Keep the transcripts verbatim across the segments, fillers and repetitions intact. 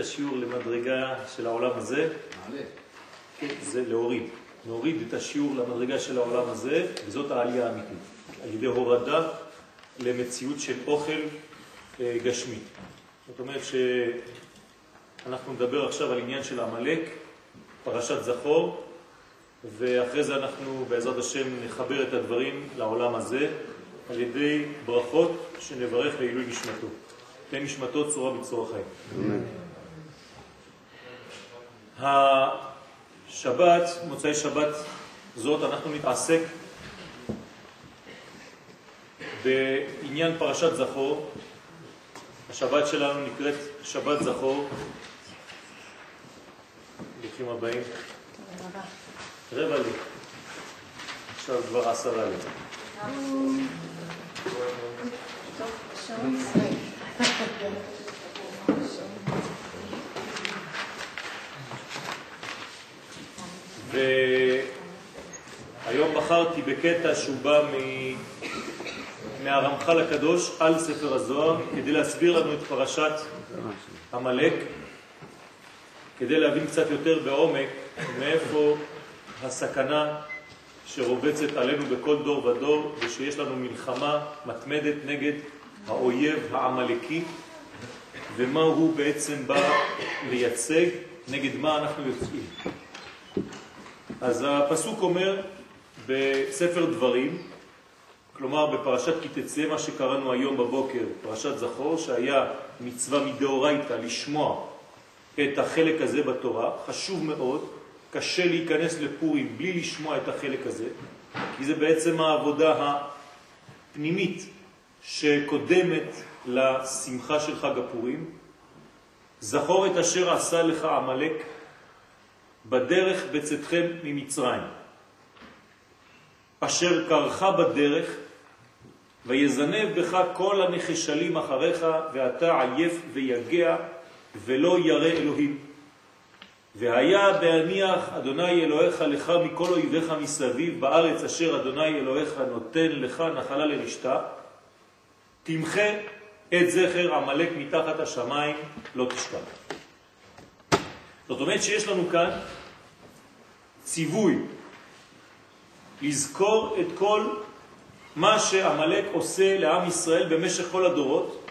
השיעור למדרגה של העולם הזה. כן, זה להוריד. להוריד את השיעור למדרגה של העולם הזה, וזאת העלייה האמיתית. על ידי הורדה למציאות של אוכל אה, גשמי. זאת אומרת שאנחנו נדבר עכשיו על עניין של עמלק, פרשת זכור, ואחרי זה אנחנו בעזרת השם נחבר את הדברים לעולם הזה, על ידי ברכות שנברך לעילוי נשמתו. תן נשמתו צורה בצור החיים. השבת, מוצאי שבת זאת, אנחנו נתעסק בעניין פרשת זכור. השבת שלנו נקראת שבת זכור. ברוכים הבאים. רבע לי. עכשיו כבר עשרה לי. והיום בחרתי בקטע שהוא בא מהרמח"ל הקדוש על ספר הזוהר כדי להסביר לנו את פרשת עמלק, כדי להבין קצת יותר בעומק מאיפה הסכנה שרובצת עלינו בכל דור ודור, ושיש לנו מלחמה מתמדת נגד האויב העמלקי, ומה הוא בעצם בא לייצג, נגד מה אנחנו יוצאים. אז הפסוק אומר בספר דברים, כלומר בפרשת כי תצא, מה שקראנו היום בבוקר, פרשת זכור, שהיה מצווה מדאורייתא לשמוע את החלק הזה בתורה, חשוב מאוד, קשה להיכנס לפורים בלי לשמוע את החלק הזה, כי זה בעצם העבודה הפנימית שקודמת לשמחה של חג הפורים. זכור את אשר עשה לך עמלק בדרך בצאתכם ממצרים, אשר קרך בדרך ויזנב בך כל הנחשלים אחריך, ואתה עייף ויגע ולא ירא אלוהים. והיה בהניח אדוני אלוהיך לך מכל אויביך מסביב בארץ אשר אדוני אלוהיך נותן לך נחלה לרשתה, תמחה את זכר עמלק מתחת השמיים, לא תשכח. זאת אומרת שיש לנו כאן ציווי לזכור את כל מה שעמלק עושה לעם ישראל במשך כל הדורות,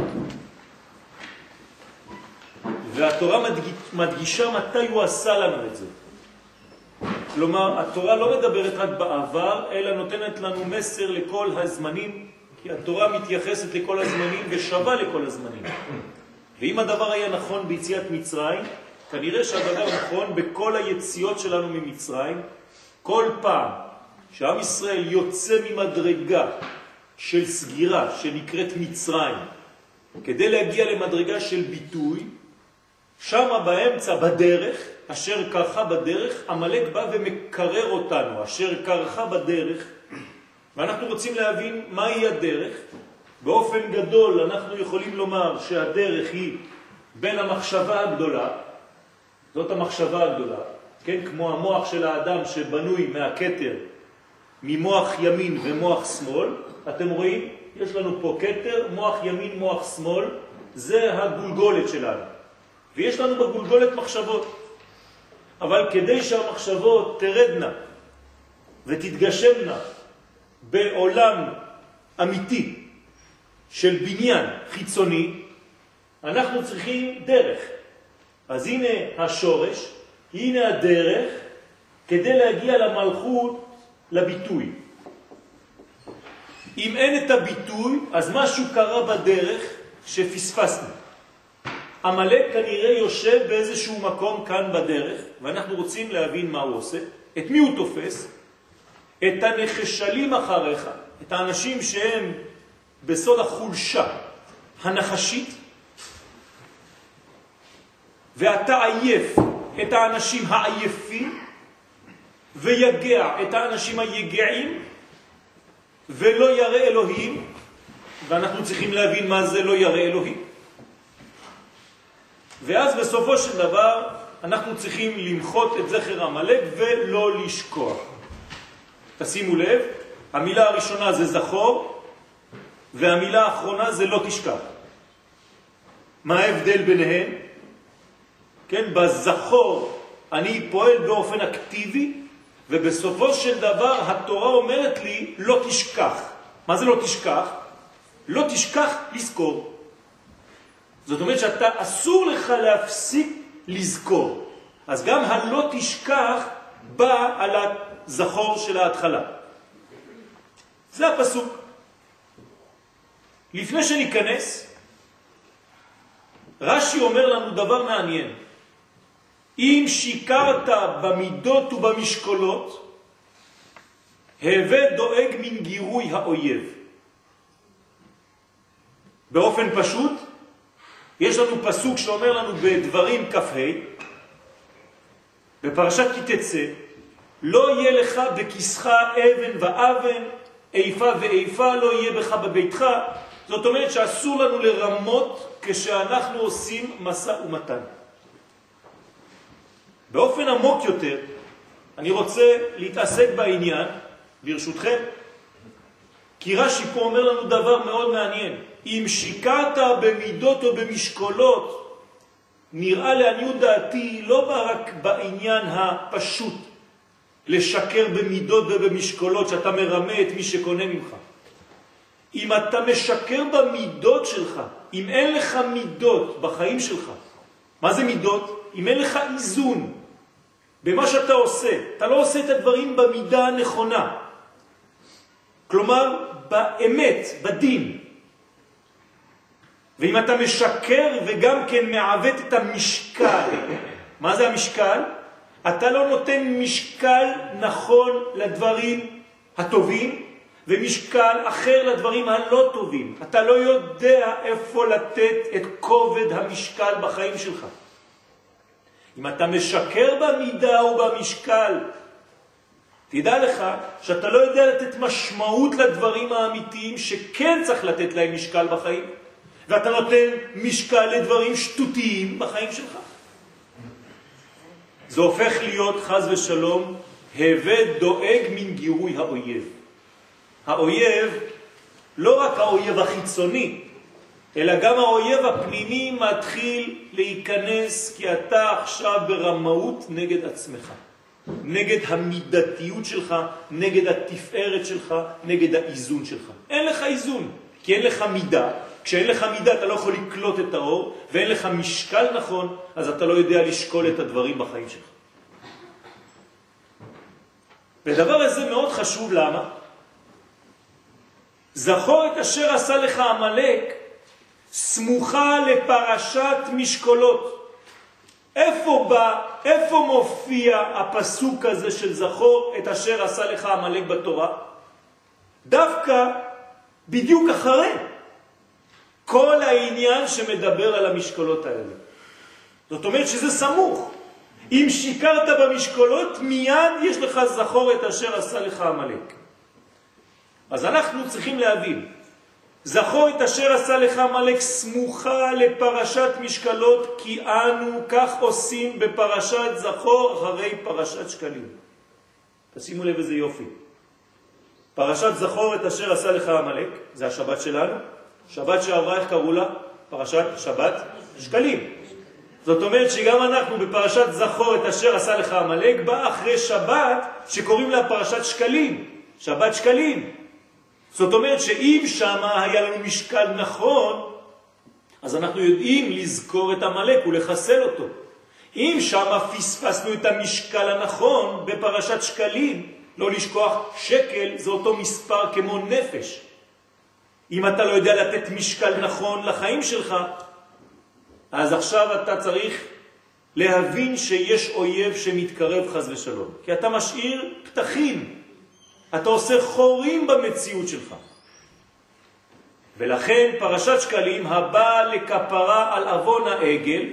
והתורה מדגישה מתי הוא עשה לנו את זה. כלומר, התורה לא מדברת רק בעבר, אלא נותנת לנו מסר לכל הזמנים, כי התורה מתייחסת לכל הזמנים ושווה לכל הזמנים. ואם הדבר היה נכון ביציאת מצרים, כנראה שהדבר נכון בכל היציאות שלנו ממצרים. כל פעם שעם ישראל יוצא ממדרגה של סגירה שנקראת מצרים, כדי להגיע למדרגה של ביטוי, שם באמצע, בדרך, אשר קרחה בדרך, עמלק בא ומקרר אותנו, אשר קרחה בדרך, ואנחנו רוצים להבין מהי הדרך. באופן גדול אנחנו יכולים לומר שהדרך היא בין המחשבה הגדולה, זאת המחשבה הגדולה, כן? כמו המוח של האדם שבנוי מהכתר, ממוח ימין ומוח שמאל. אתם רואים? יש לנו פה כתר, מוח ימין, מוח שמאל, זה הגולגולת שלנו. ויש לנו בגולגולת מחשבות. אבל כדי שהמחשבות תרדנה ותתגשמנה בעולם אמיתי של בניין חיצוני, אנחנו צריכים דרך. אז הנה השורש, הנה הדרך, כדי להגיע למלכות, לביטוי. אם אין את הביטוי, אז משהו קרה בדרך שפספסנו. עמלק כנראה יושב באיזשהו מקום כאן בדרך, ואנחנו רוצים להבין מה הוא עושה, את מי הוא תופס, את הנחשלים אחריך, את האנשים שהם בסוד החולשה הנחשית, ואתה עייף את האנשים העייפים, ויגע את האנשים היגעים, ולא ירא אלוהים, ואנחנו צריכים להבין מה זה לא ירא אלוהים. ואז בסופו של דבר אנחנו צריכים למחות את זכר עמלק ולא לשכוח. תשימו לב, המילה הראשונה זה זכור, והמילה האחרונה זה לא תשכח. מה ההבדל ביניהם? כן, בזכור אני פועל באופן אקטיבי, ובסופו של דבר התורה אומרת לי לא תשכח. מה זה לא תשכח? לא תשכח לזכור. זאת אומרת שאתה אסור לך להפסיק לזכור. אז גם הלא תשכח בא על הזכור של ההתחלה. זה הפסוק. לפני שניכנס, רש"י אומר לנו דבר מעניין. אם שיקרת במידות ובמשקולות, הווה דואג מן גירוי האויב. באופן פשוט, יש לנו פסוק שאומר לנו בדברים כ"ה, בפרשת כי תצא, לא יהיה לך בכיסך אבן ואבן, איפה ואיפה לא יהיה בך בביתך. זאת אומרת שאסור לנו לרמות כשאנחנו עושים מסע ומתן. באופן עמוק יותר, אני רוצה להתעסק בעניין, ברשותכם, כי רש"י פה אומר לנו דבר מאוד מעניין. אם שיקרת במידות או במשקולות, נראה לעניות דעתי לא רק בעניין הפשוט, לשקר במידות ובמשקולות שאתה מרמה את מי שקונה ממך. אם אתה משקר במידות שלך, אם אין לך מידות בחיים שלך, מה זה מידות? אם אין לך איזון במה שאתה עושה, אתה לא עושה את הדברים במידה הנכונה. כלומר, באמת, בדין. ואם אתה משקר וגם כן מעוות את המשקל, מה זה המשקל? אתה לא נותן משקל נכון לדברים הטובים, ומשקל אחר לדברים הלא טובים. אתה לא יודע איפה לתת את כובד המשקל בחיים שלך. אם אתה משקר במידה ובמשקל, תדע לך שאתה לא יודע לתת משמעות לדברים האמיתיים שכן צריך לתת להם משקל בחיים, ואתה נותן משקל לדברים שטותיים בחיים שלך. זה הופך להיות חס ושלום הווה דואג מן גירוי האויב. האויב, לא רק האויב החיצוני, אלא גם האויב הפנימי מתחיל להיכנס, כי אתה עכשיו ברמאות נגד עצמך, נגד המידתיות שלך, נגד התפארת שלך, נגד האיזון שלך. אין לך איזון, כי אין לך מידה. כשאין לך מידה אתה לא יכול לקלוט את האור, ואין לך משקל נכון, אז אתה לא יודע לשקול את הדברים בחיים שלך. והדבר הזה מאוד חשוב. למה? זכור את אשר עשה לך עמלק, סמוכה לפרשת משקולות. איפה בא, איפה מופיע הפסוק הזה של זכור את אשר עשה לך עמלק בתורה? דווקא בדיוק אחרי כל העניין שמדבר על המשקולות האלה. זאת אומרת שזה סמוך. אם שיקרת במשקולות, מיד יש לך זכור את אשר עשה לך עמלק. אז אנחנו צריכים להבין, זכור את אשר עשה לך עמלק סמוכה לפרשת משקלות, כי אנו כך עושים בפרשת זכור אחרי פרשת שקלים. תשימו לב איזה יופי. פרשת זכור את אשר עשה לך עמלק, זה השבת שלנו. שבת שעברה, איך קראו לה? פרשת שבת שקלים. זאת אומרת שגם אנחנו בפרשת זכור את אשר עשה לך עמלק, בא אחרי שבת שקוראים לה פרשת שקלים. שבת שקלים. זאת אומרת שאם שמה היה לנו משקל נכון, אז אנחנו יודעים לזכור את עמלק ולחסל אותו. אם שמה פספסנו את המשקל הנכון בפרשת שקלים, לא לשכוח שקל זה אותו מספר כמו נפש. אם אתה לא יודע לתת משקל נכון לחיים שלך, אז עכשיו אתה צריך להבין שיש אויב שמתקרב חס ושלום. כי אתה משאיר פתחים, אתה עושה חורים במציאות שלך. ולכן פרשת שקלים הבאה לכפרה על אבון העגל,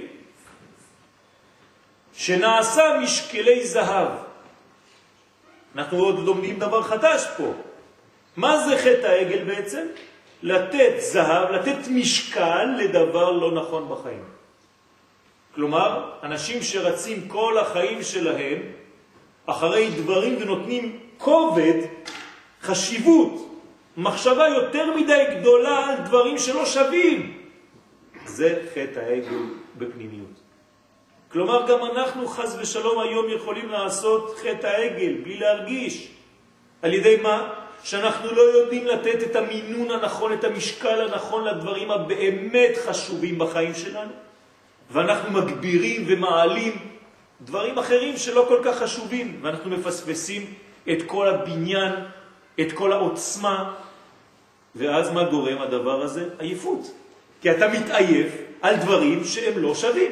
שנעשה משקלי זהב. אנחנו עוד לומדים דבר חדש פה. מה זה חטא העגל בעצם? לתת זהב, לתת משקל לדבר לא נכון בחיים. כלומר, אנשים שרצים כל החיים שלהם אחרי דברים ונותנים כובד, חשיבות, מחשבה יותר מדי גדולה על דברים שלא שווים. זה חטא העגל בפנימיות. כלומר, גם אנחנו חס ושלום היום יכולים לעשות חטא העגל, בלי להרגיש. על ידי מה? שאנחנו לא יודעים לתת את המינון הנכון, את המשקל הנכון לדברים הבאמת חשובים בחיים שלנו. ואנחנו מגבירים ומעלים דברים אחרים שלא כל כך חשובים, ואנחנו מפספסים את כל הבניין, את כל העוצמה, ואז מה גורם הדבר הזה? עייפות. כי אתה מתעייף על דברים שהם לא שווים.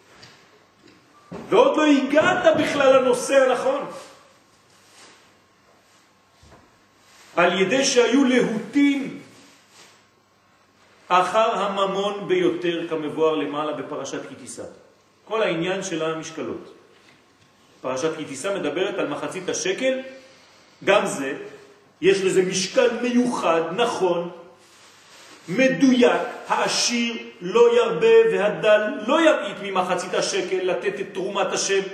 ועוד לא הגעת בכלל לנושא הנכון. על ידי שהיו להוטים אחר הממון ביותר, כמבואר למעלה בפרשת כי תישא. כל העניין של המשקלות. פרשת כי תישא מדברת על מחצית השקל, גם זה, יש לזה משקל מיוחד, נכון, מדויק, העשיר לא ירבה והדל לא ימעיט ממחצית השקל לתת את תרומת השם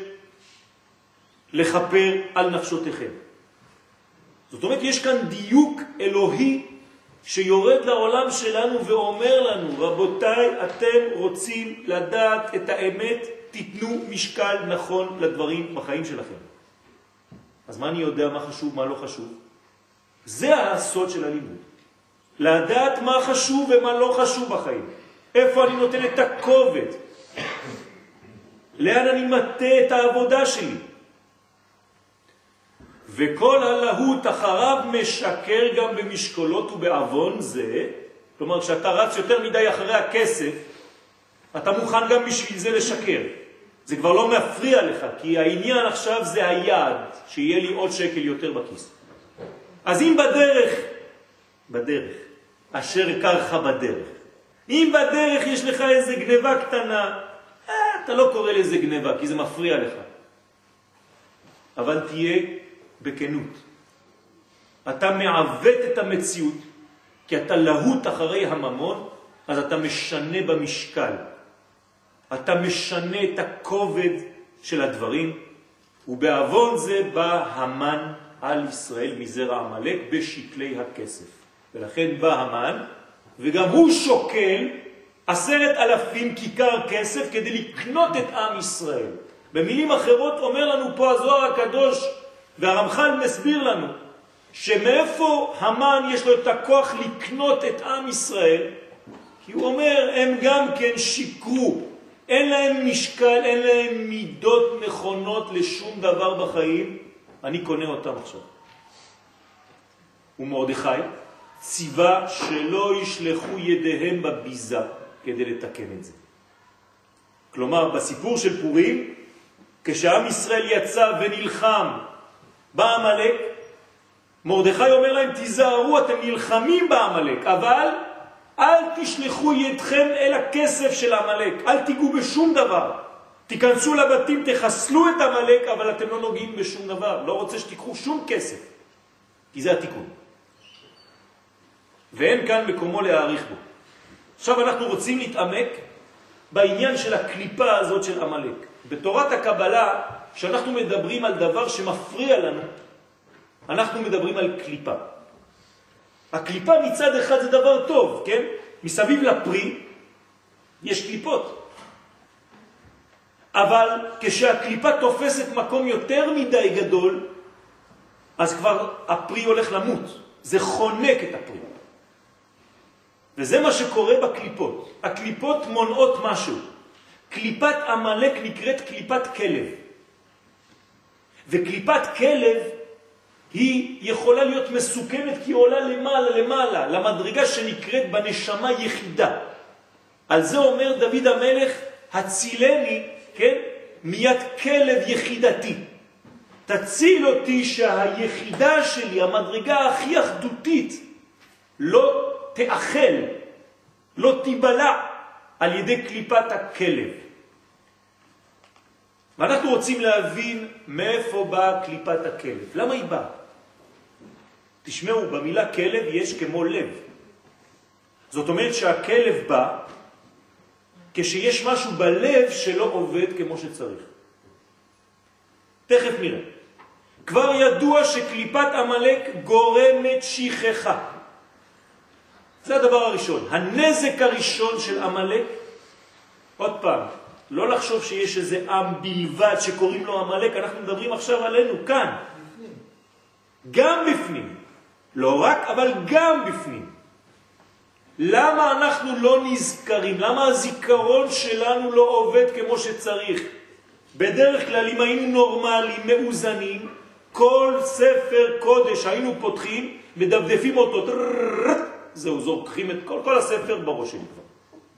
לחפר על נפשותיכם. זאת אומרת, יש כאן דיוק אלוהי שיורד לעולם שלנו ואומר לנו, רבותיי, אתם רוצים לדעת את האמת, תיתנו משקל נכון לדברים בחיים שלכם. אז מה אני יודע מה חשוב, מה לא חשוב? זה הסוד של הלימוד. לדעת מה חשוב ומה לא חשוב בחיים. איפה אני נותן את הכובד? לאן אני מטה את העבודה שלי? וכל הלהות אחריו משקר גם במשקולות ובעוון זה, כלומר כשאתה רץ יותר מדי אחרי הכסף, אתה מוכן גם בשביל זה לשקר. זה כבר לא מפריע לך, כי העניין עכשיו זה היעד, שיהיה לי עוד שקל יותר בכיס. אז אם בדרך, בדרך, אשר קרחה בדרך, אם בדרך יש לך איזה גניבה קטנה, אה, אתה לא קורא לזה גניבה, כי זה מפריע לך. אבל תהיה בכנות. אתה מעוות את המציאות, כי אתה להוט אחרי הממון, אז אתה משנה במשקל. אתה משנה את הכובד של הדברים, ובעוון זה בא המן על ישראל מזרע עמלק בשקלי הכסף. ולכן בא המן, וגם הוא שוקל עשרת אלפים כיכר כסף כדי לקנות את עם ישראל. במילים אחרות אומר לנו פה הזוהר הקדוש, והרמח"ל מסביר לנו, שמאיפה המן יש לו את הכוח לקנות את עם ישראל? כי הוא אומר, הם גם כן שיקרו, אין להם משקל, אין להם מידות נכונות לשום דבר בחיים, אני קונה אותם עכשיו. ומרדכי ציווה שלא ישלחו ידיהם בביזה כדי לתקן את זה. כלומר, בסיפור של פורים, כשעם ישראל יצא ונלחם בעמלק, מרדכי אומר להם, תיזהרו, אתם נלחמים בעמלק, אבל אל תשלחו ידכם אל הכסף של עמלק, אל תיגעו בשום דבר. תיכנסו לבתים, תחסלו את עמלק, אבל אתם לא נוגעים בשום דבר. לא רוצה שתיקחו שום כסף, כי זה התיקון. ואין כאן מקומו להאריך בו. עכשיו אנחנו רוצים להתעמק בעניין של הקליפה הזאת של עמלק. בתורת הקבלה, כשאנחנו מדברים על דבר שמפריע לנו, אנחנו מדברים על קליפה. הקליפה מצד אחד זה דבר טוב, כן? מסביב לפרי יש קליפות. אבל כשהקליפה תופסת מקום יותר מדי גדול, אז כבר הפרי הולך למות. זה חונק את הפרי. וזה מה שקורה בקליפות. הקליפות מונעות משהו. קליפת עמלק נקראת קליפת כלב. וקליפת כלב היא יכולה להיות מסוכנת כי היא עולה למעלה למעלה, למדרגה שנקראת בנשמה יחידה. על זה אומר דוד המלך, הצילני, כן? מיד כלב יחידתי. תציל אותי שהיחידה שלי, המדרגה הכי אחדותית, לא תאכל, לא תיבלע על ידי קליפת הכלב. ואנחנו רוצים להבין מאיפה באה קליפת הכלב. למה היא באה? תשמעו, במילה כלב יש כמו לב. זאת אומרת שהכלב בא כשיש משהו בלב שלא עובד כמו שצריך. תכף נראה. כבר ידוע שקליפת עמלק גורמת שכחה. זה הדבר הראשון. הנזק הראשון של עמלק, עוד פעם, לא לחשוב שיש איזה עם בלבד שקוראים לו המלאק, אנחנו מדברים עכשיו עלינו, כאן. בפנים. גם בפנים. לא רק, אבל גם בפנים. למה אנחנו לא נזכרים? למה הזיכרון שלנו לא עובד כמו שצריך? בדרך כלל אם היינו נורמליים, מאוזנים, כל ספר קודש היינו פותחים, מדפדפים אותו, זהו, זורקים את כל, כל הספר בראש שלי כבר.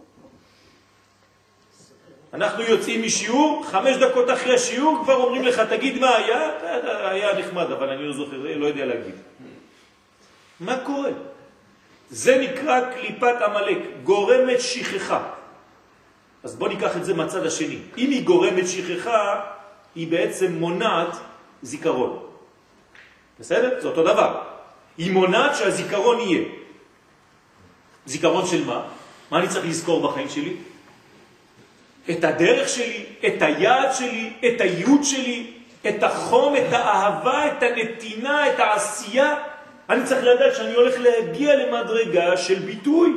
אנחנו יוצאים משיעור, חמש דקות אחרי השיעור כבר אומרים לך, תגיד מה היה? היה נחמד, אבל אני לא זוכר, לא יודע להגיד. מה קורה? זה נקרא קליפת המלאק, גורמת שכחה. אז בוא ניקח את זה מהצד השני. אם היא גורמת שכחה, היא בעצם מונעת זיכרון. בסדר? זה אותו דבר. היא מונעת שהזיכרון יהיה. זיכרון של מה? מה אני צריך לזכור בחיים שלי? את הדרך שלי, את היעד שלי, את הייעוד שלי, את החום, את האהבה, את הנתינה, את העשייה. אני צריך לדעת שאני הולך להגיע למדרגה של ביטוי.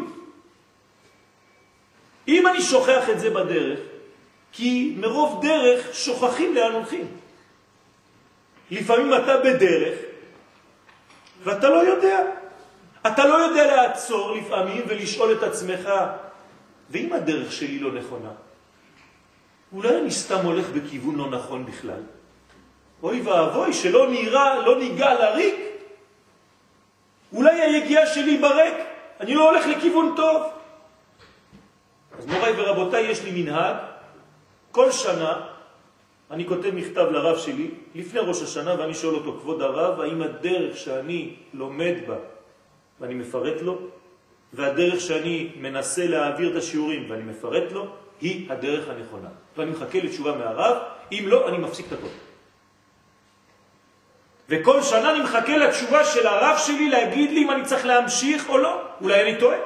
אם אני שוכח את זה בדרך, כי מרוב דרך שוכחים לאן הולכים. לפעמים אתה בדרך, ואתה לא יודע. אתה לא יודע לעצור לפעמים ולשאול את עצמך, ואם הדרך שלי לא נכונה? אולי אני סתם הולך בכיוון לא נכון בכלל. אוי ואבוי, שלא נראה, לא ניגע לריק. אולי היגיעה שלי ברק, אני לא הולך לכיוון טוב. אז מוריי ורבותיי, יש לי מנהג, כל שנה אני כותב מכתב לרב שלי, לפני ראש השנה, ואני שואל אותו, כבוד הרב, האם הדרך שאני לומד בה, ואני מפרט לו, והדרך שאני מנסה להעביר את השיעורים, ואני מפרט לו, היא הדרך הנכונה. ואני מחכה לתשובה מהרב, אם לא, אני מפסיק את הכל. וכל שנה אני מחכה לתשובה של הרב שלי להגיד לי אם אני צריך להמשיך או לא. אולי אני טועה.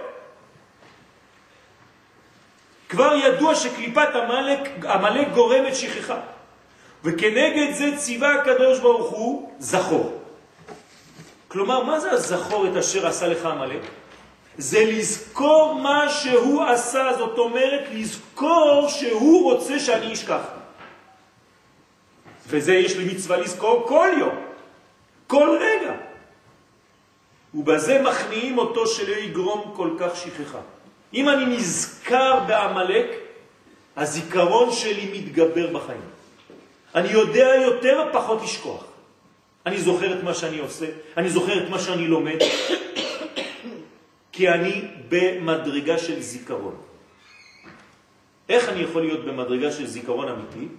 כבר ידוע שקליפת המלאק, המלאק גורמת שכחה. וכנגד זה ציווה הקדוש ברוך הוא זכור. כלומר, מה זה הזכור את אשר עשה לך המלאק? זה לזכור מה שהוא עשה, זאת אומרת לזכור שהוא רוצה שאני אשכח. וזה יש לי מצווה לזכור כל יום, כל רגע. ובזה מכניעים אותו שלא יגרום כל כך שכחה. אם אני נזכר בעמלק, הזיכרון שלי מתגבר בחיים. אני יודע יותר פחות לשכוח. אני זוכר את מה שאני עושה, אני זוכר את מה שאני לומד, כי אני במדרגה של זיכרון. איך אני יכול להיות במדרגה של זיכרון אמיתי?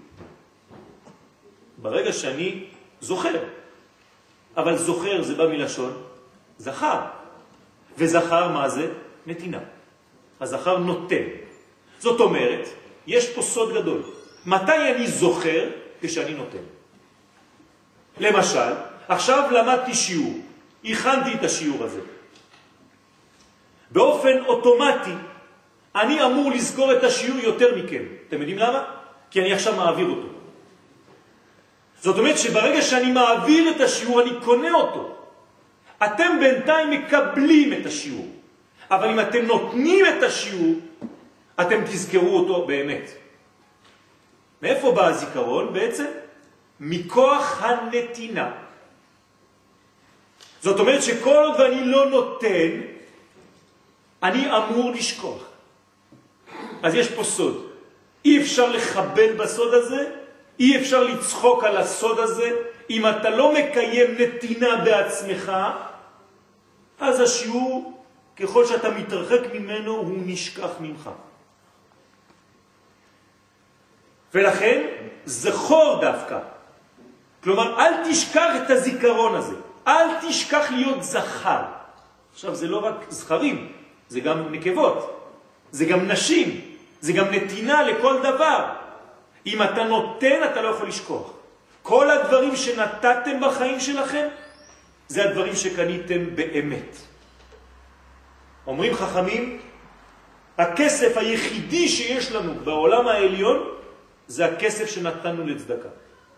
ברגע שאני זוכר. אבל זוכר זה בא מלשון זכר. וזכר מה זה? נתינה. הזכר נותן. זאת אומרת, יש פה סוד גדול. מתי אני זוכר? כשאני נותן. למשל, עכשיו למדתי שיעור. הכנתי את השיעור הזה. באופן אוטומטי, אני אמור לזכור את השיעור יותר מכם. אתם יודעים למה? כי אני עכשיו מעביר אותו. זאת אומרת שברגע שאני מעביר את השיעור, אני קונה אותו. אתם בינתיים מקבלים את השיעור. אבל אם אתם נותנים את השיעור, אתם תזכרו אותו באמת. מאיפה בא הזיכרון בעצם? מכוח הנתינה. זאת אומרת שכל עוד אני לא נותן, אני אמור לשכוח. אז יש פה סוד. אי אפשר לחבל בסוד הזה, אי אפשר לצחוק על הסוד הזה. אם אתה לא מקיים נתינה בעצמך, אז השיעור, ככל שאתה מתרחק ממנו, הוא נשכח ממך. ולכן, זכור דווקא. כלומר, אל תשכח את הזיכרון הזה. אל תשכח להיות זכר. עכשיו, זה לא רק זכרים, זה גם נקבות, זה גם נשים, זה גם נתינה לכל דבר. אם אתה נותן, אתה לא יכול לשכוח. כל הדברים שנתתם בחיים שלכם, זה הדברים שקניתם באמת. אומרים חכמים, הכסף היחידי שיש לנו בעולם העליון, זה הכסף שנתנו לצדקה.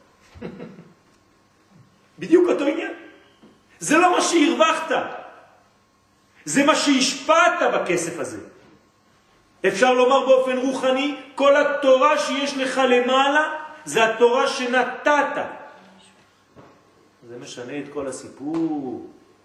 בדיוק אותו עניין. זה לא מה שהרווחת. זה מה שהשפעת בכסף הזה. אפשר לומר באופן רוחני, כל התורה שיש לך למעלה, זה התורה שנתת. זה משנה את כל הסיפור.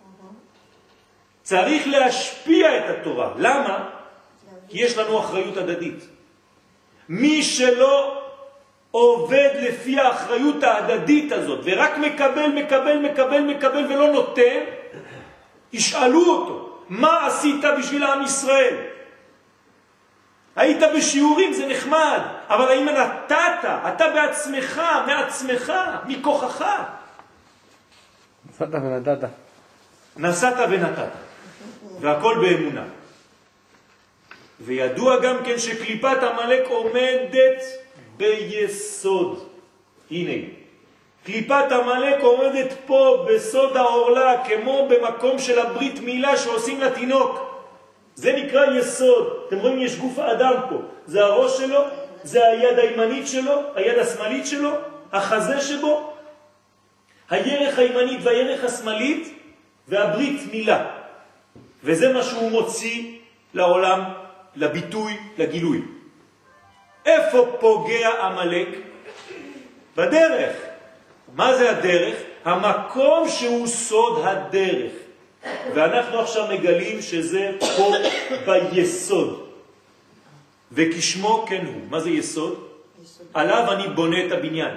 צריך להשפיע את התורה. למה? כי יש לנו אחריות הדדית. מי שלא עובד לפי האחריות ההדדית הזאת, ורק מקבל, מקבל, מקבל, מקבל ולא נותן, ישאלו אותו, מה עשית בשביל העם ישראל? היית בשיעורים, זה נחמד, אבל האם נתת, אתה בעצמך, מעצמך, מכוחך? נסעת ונתת. נסעת ונתת. והכל באמונה. וידוע גם כן שקליפת המלאק עומדת ביסוד. הנה, קליפת המלאק עומדת פה בסוד העורלה, כמו במקום של הברית מילה שעושים לתינוק. זה נקרא יסוד. אתם רואים, יש גוף האדם פה. זה הראש שלו, זה היד הימנית שלו, היד השמאלית שלו, החזה שבו, הירך הימנית והירך השמאלית, והברית מילה. וזה מה שהוא מוציא לעולם, לביטוי, לגילוי. איפה פוגע המלאק? בדרך. מה זה הדרך? המקום שהוא סוד הדרך. ואנחנו עכשיו מגלים שזה פה ביסוד. וכשמו כן הוא. מה זה יסוד? יסוד. עליו אני בונה את הבניין.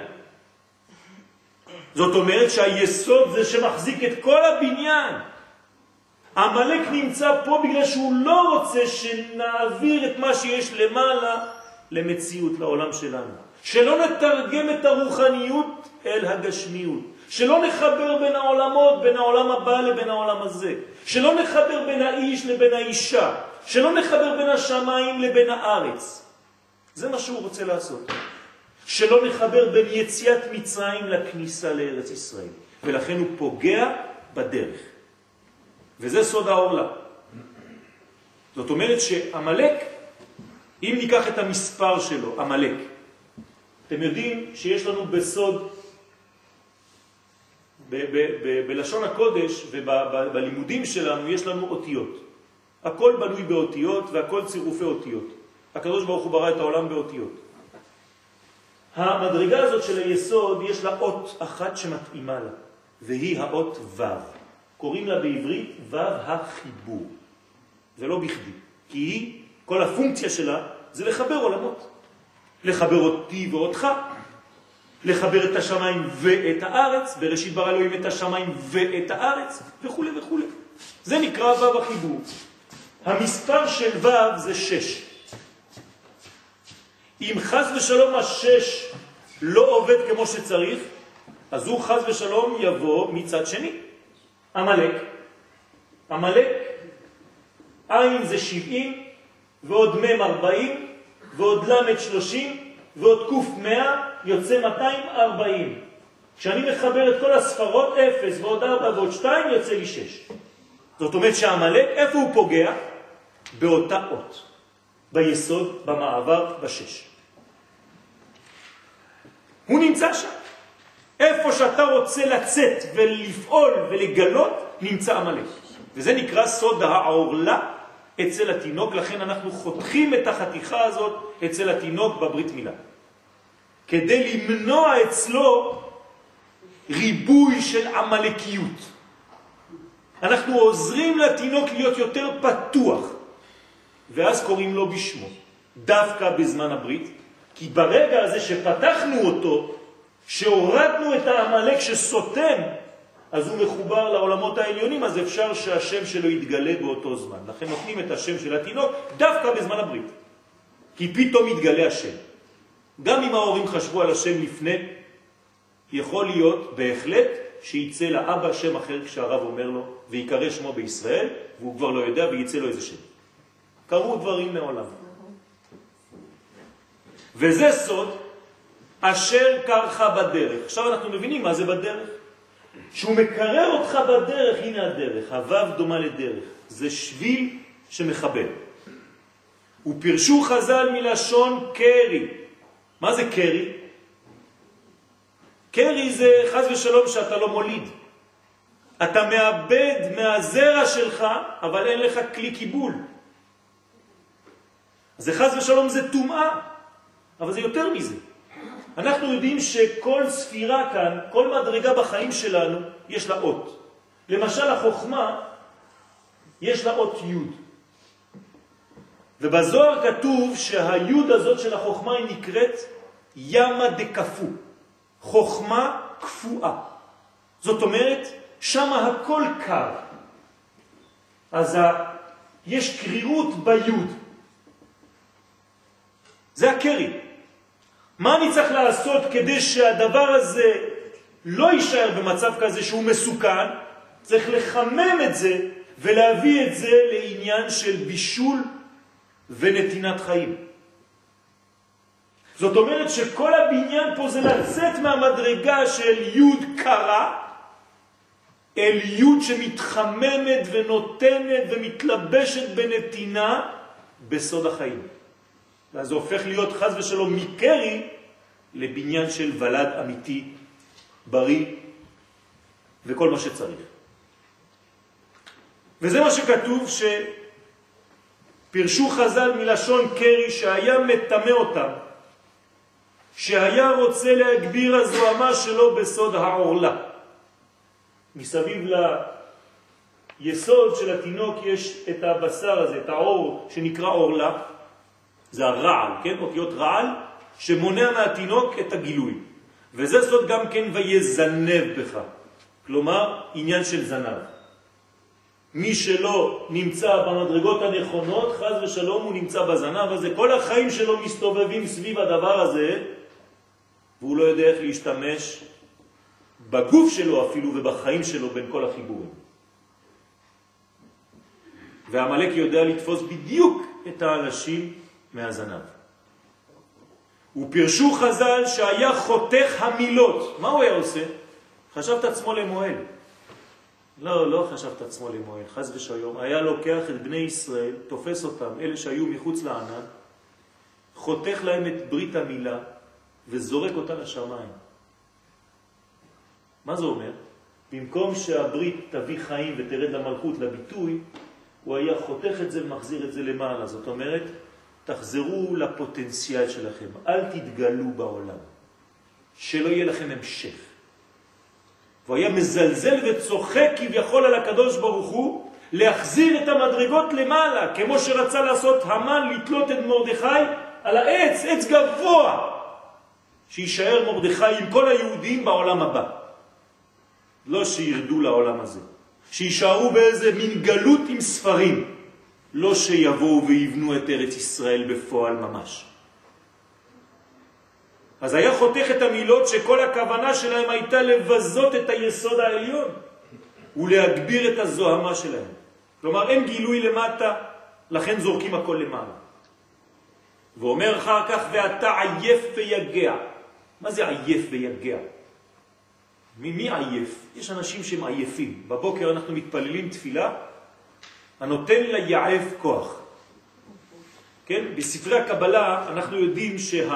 זאת אומרת שהיסוד זה שמחזיק את כל הבניין. המלאק נמצא פה בגלל שהוא לא רוצה שנעביר את מה שיש למעלה למציאות, לעולם שלנו. שלא נתרגם את הרוחניות אל הגשמיות. שלא נחבר בין העולמות, בין העולם הבא לבין העולם הזה. שלא נחבר בין האיש לבין האישה. שלא נחבר בין השמיים לבין הארץ. זה מה שהוא רוצה לעשות. שלא נחבר בין יציאת מצרים לכניסה לארץ ישראל. ולכן הוא פוגע בדרך. וזה סוד העורלה. זאת אומרת שהמלאק, אם ניקח את המספר שלו, המלאק, אתם יודעים שיש לנו בסוד, ב- ב- ב- בלשון הקודש ובלימודים שלנו יש לנו אותיות. הכל בנוי באותיות והכל צירופי אותיות. הקדוש ברוך הוא ברא את העולם באותיות. המדרגה הזאת של היסוד יש לה אות אחת שמתאימה לה, והיא האות ו'. קוראים לה בעברית ו' החיבור. זה לא בכדי, כי היא, כל הפונקציה שלה זה לחבר עולמות. לחבר אותי ואותך, לחבר את השמיים ואת הארץ, בראשית ברא אלוהים את השמיים ואת הארץ, וכו' וכו'. זה נקרא ו' החיבור. המספר של ו' זה שש. אם חס ושלום השש לא עובד כמו שצריך, אז הוא חס ושלום יבוא מצד שני. המלאק. המלאק, עין זה שבעים, ועוד מם ארבעים, ועוד למד שלושים, ועוד קוף מאה, יוצא מאתיים וארבעים. כשאני מחבר את כל הספרות, אפס ועוד ארבע ועוד שתיים, יוצא לי שש. זאת אומרת שהמלאק, איפה הוא פוגע? באותה אות. ביסוד, במעבר, בשש. הוא נמצא שם. איפה שאתה רוצה לצאת ולפעול ולגלות, נמצא המלאק. וזה נקרא סוד העורלה אצל התינוק, לכן אנחנו חותכים את החתיכה הזאת אצל התינוק בברית מילה. כדי למנוע אצלו ריבוי של המלאקיות. אנחנו עוזרים לתינוק להיות יותר פתוח, ואז קוראים לו בשמו, דווקא בזמן הברית, כי ברגע הזה שפתחנו אותו, שהורדנו את המלאק שסותם, אז הוא מחובר לעולמות העליונים, אז אפשר שהשם שלו יתגלה באותו זמן. לכן נותנים את השם של התינוק דווקא בזמן הברית. כי פתאום יתגלה השם. גם אם ההורים חשבו על השם לפני, יכול להיות בהחלט שיצא לאבא שם אחר כשהרב אומר לו, ויקרא שמו בישראל, והוא כבר לא יודע ויצא לו איזה שם. קרו דברים מעולם. וזה סוד אשר קרחה בדרך. עכשיו אנחנו מבינים מה זה בדרך. שהוא מקרר אותך בדרך, הנה הדרך, הוו דומה לדרך. זה שביל שמחבר. ופרשו חז"ל מלשון קרי. מה זה קרי? קרי זה חס ושלום שאתה לא מוליד. אתה מאבד מהזרע שלך, אבל אין לך כלי קיבול. זה חס ושלום זה טומאה, אבל זה יותר מזה. אנחנו יודעים שכל ספירה כאן, כל מדרגה בחיים שלנו, יש לה אות. למשל החוכמה, יש לה אות י'. ובזוהר כתוב שהי' הזאת של החוכמה היא נקראת ימה דקפו. חוכמה כפואה. זאת אומרת, שם הכל קר. אז ה... יש קרירות ביוד. זה הקרי. מה אני צריך לעשות כדי שהדבר הזה לא יישאר במצב כזה שהוא מסוכן? צריך לחמם את זה ולהביא את זה לעניין של בישול ונתינת חיים. זאת אומרת שכל הבניין פה זה לצאת מהמדרגה של יוד קרה אל יוד שמתחממת ונותנת ומתלבשת בנתינה בסוד החיים. ואז זה הופך להיות חז ושלום מקרי לבניין של ולד אמיתי, בריא וכל מה שצריך. וזה מה שכתוב שפרשו חז"ל מלשון קרי שהיה מטמא אותם, שהיה רוצה להגביר הזוהמה שלו בסוד העורלה. מסביב ליסוד של התינוק יש את הבשר הזה, את העור שנקרא עורלה, זה הרעל, כן? אותיות רעל שמונע מהתינוק את הגילוי. וזה סוד גם כן ויזנב בך. כלומר, עניין של זנב. מי שלא נמצא במדרגות הנכונות, חז ושלום הוא נמצא בזנב הזה. כל החיים שלו מסתובבים סביב הדבר הזה, והוא לא יודע איך להשתמש בגוף שלו אפילו ובחיים שלו בין כל החיבורים. והמלאק יודע לתפוס בדיוק את האנשים מהזנב. ופרשו חז"ל שהיה חותך המילות. מה הוא היה עושה? חשב את עצמו למועל. לא, לא חשב את עצמו למועל. חז ושלום. היה לוקח את בני ישראל, תופס אותם, אלה שהיו מחוץ לענן, חותך להם את ברית המילה וזורק אותה לשמיים. מה זה אומר? במקום שהברית תביא חיים ותרד למלכות לביטוי, הוא היה חותך את זה ומחזיר את זה למעלה. זאת אומרת, תחזרו לפוטנציאל שלכם, אל תתגלו בעולם, שלא יהיה לכם המשך. והוא היה מזלזל וצוחק כביכול על הקדוש ברוך הוא, להחזיר את המדרגות למעלה, כמו שרצה לעשות המן לתלות את מרדכי על העץ, עץ גבוה, שישאר מרדכי עם כל היהודים בעולם הבא. לא שירדו לעולם הזה, שישארו באיזה מין גלות עם ספרים, לא שיבואו ויבנו את ארץ ישראל בפועל ממש. אז היה חותך את המילות שכל הכוונה שלהם הייתה לבזות את היסוד העליון ולהגביר את הזוהמה שלהם. כלומר, אין גילוי למטה, לכן זורקים הכל למעלה. ואומר אחר כך, ואתה עייף ויגע. מה זה עייף ויגע? מי, מי עייף? יש אנשים שהם עייפים. בבוקר אנחנו מתפללים תפילה, הנותן ליעף כוח. כן? בספרי הקבלה אנחנו יודעים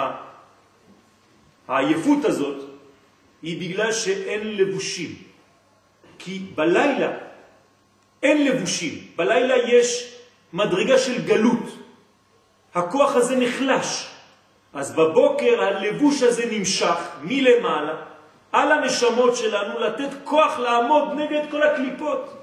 שהעייפות הזאת היא בגלל שאין לבושים. כי בלילה אין לבושים. בלילה יש מדרגה של גלות. הכוח הזה נחלש. אז בבוקר הלבוש הזה נמשך מלמעלה על הנשמות שלנו לתת כוח לעמוד נגד כל הקליפות.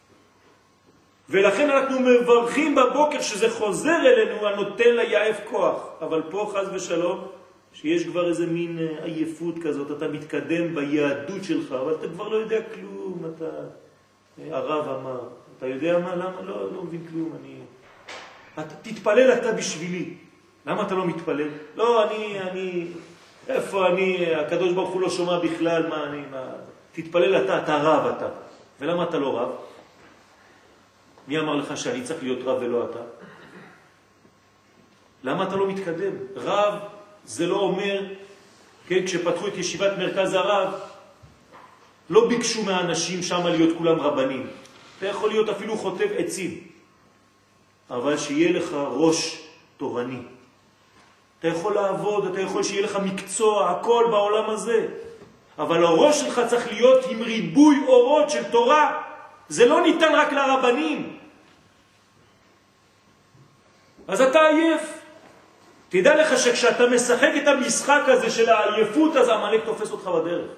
ולכן אנחנו מברכים בבוקר שזה חוזר אלינו הנותן ליעף כוח. אבל פה חז ושלום שיש כבר איזה מין עייפות כזאת, אתה מתקדם ביהדות שלך, אבל אתה כבר לא יודע כלום, אתה... הרב אמר, אתה יודע מה? למה? לא, לא מבין כלום, אני... אתה, תתפלל אתה בשבילי. למה אתה לא מתפלל? לא, אני, אני... איפה אני? הקדוש ברוך הוא לא שומע בכלל מה אני... מה... תתפלל אתה, אתה רב אתה. ולמה אתה לא רב? מי אמר לך שאני צריך להיות רב ולא אתה? למה אתה לא מתקדם? רב זה לא אומר, כן, כשפתחו את ישיבת מרכז הרב, לא ביקשו מהאנשים שם להיות כולם רבנים. אתה יכול להיות אפילו חוטב עצים, אבל שיהיה לך ראש תורני. אתה יכול לעבוד, אתה יכול שיהיה לך מקצוע, הכל בעולם הזה. אבל הראש שלך צריך להיות עם ריבוי אורות של תורה. זה לא ניתן רק לרבנים. אז אתה עייף, תדע לך שכשאתה משחק את המשחק הזה של העייפות, אז עמלק תופס אותך בדרך.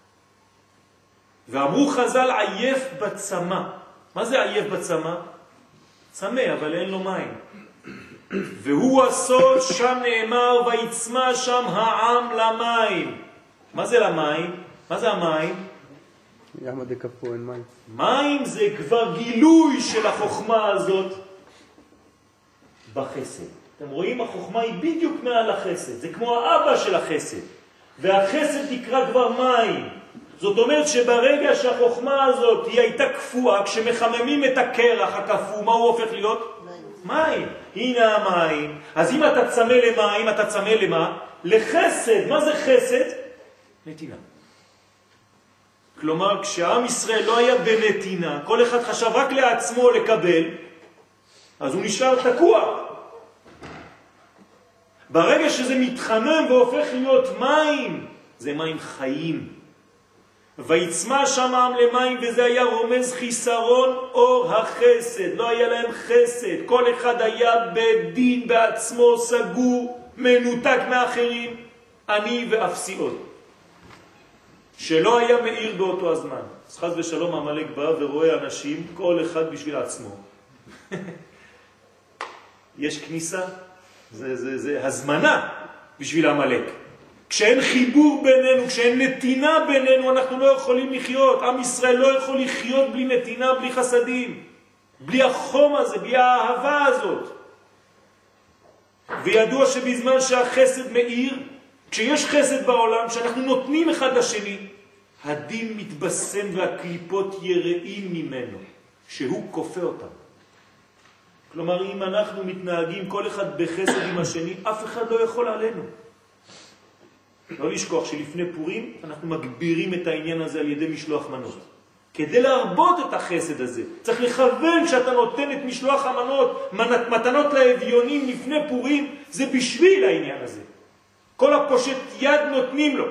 ואמרו חז"ל עייף בצמא. מה זה עייף בצמא? צמא, אבל אין לו מים. והוא הסוד, שם נאמר, ויצמא שם העם למים. מה זה למים? מה זה המים? למה דקפו אין מים? מים זה כבר גילוי של החוכמה הזאת בחסד. אתם רואים, החוכמה היא בדיוק מעל החסד. זה כמו האבא של החסד. והחסד נקרא כבר מים. זאת אומרת שברגע שהחוכמה הזאת היא הייתה קפואה, כשמחממים את הקרח הקפוא, מה הוא הופך להיות? מים. הנה המים. אז אם אתה צמא למים, אתה צמא למה? לחסד. מה זה חסד? נתינה. כלומר, כשעם ישראל לא היה בנתינה, כל אחד חשב רק לעצמו לקבל, אז הוא נשאר תקוע. ברגע שזה מתחמם והופך להיות מים, זה מים חיים. ויצמא שם העם למים, וזה היה רומז חיסרון אור החסד. לא היה להם חסד. כל אחד היה בדין בעצמו, סגור, מנותק מאחרים, אני ואפסיעות. שלא היה מאיר באותו הזמן. אז חס ושלום עמלק בא ורואה אנשים, כל אחד בשביל עצמו. יש כניסה, זה, זה, זה הזמנה בשביל עמלק. כשאין חיבור בינינו, כשאין נתינה בינינו, אנחנו לא יכולים לחיות. עם ישראל לא יכול לחיות בלי נתינה, בלי חסדים. בלי החום הזה, בלי האהבה הזאת. וידוע שבזמן שהחסד מאיר, כשיש חסד בעולם, שאנחנו נותנים אחד לשני, הדין מתבשם והקליפות יראים ממנו, שהוא כופה אותם. כלומר, אם אנחנו מתנהגים כל אחד בחסד עם השני, אף אחד לא יכול עלינו. לא לשכוח שלפני פורים אנחנו מגבירים את העניין הזה על ידי משלוח מנות. כדי להרבות את החסד הזה, צריך לכוון שאתה נותן את משלוח המנות, מתנות לאביונים לפני פורים, זה בשביל העניין הזה. כל הפושט יד נותנים לו.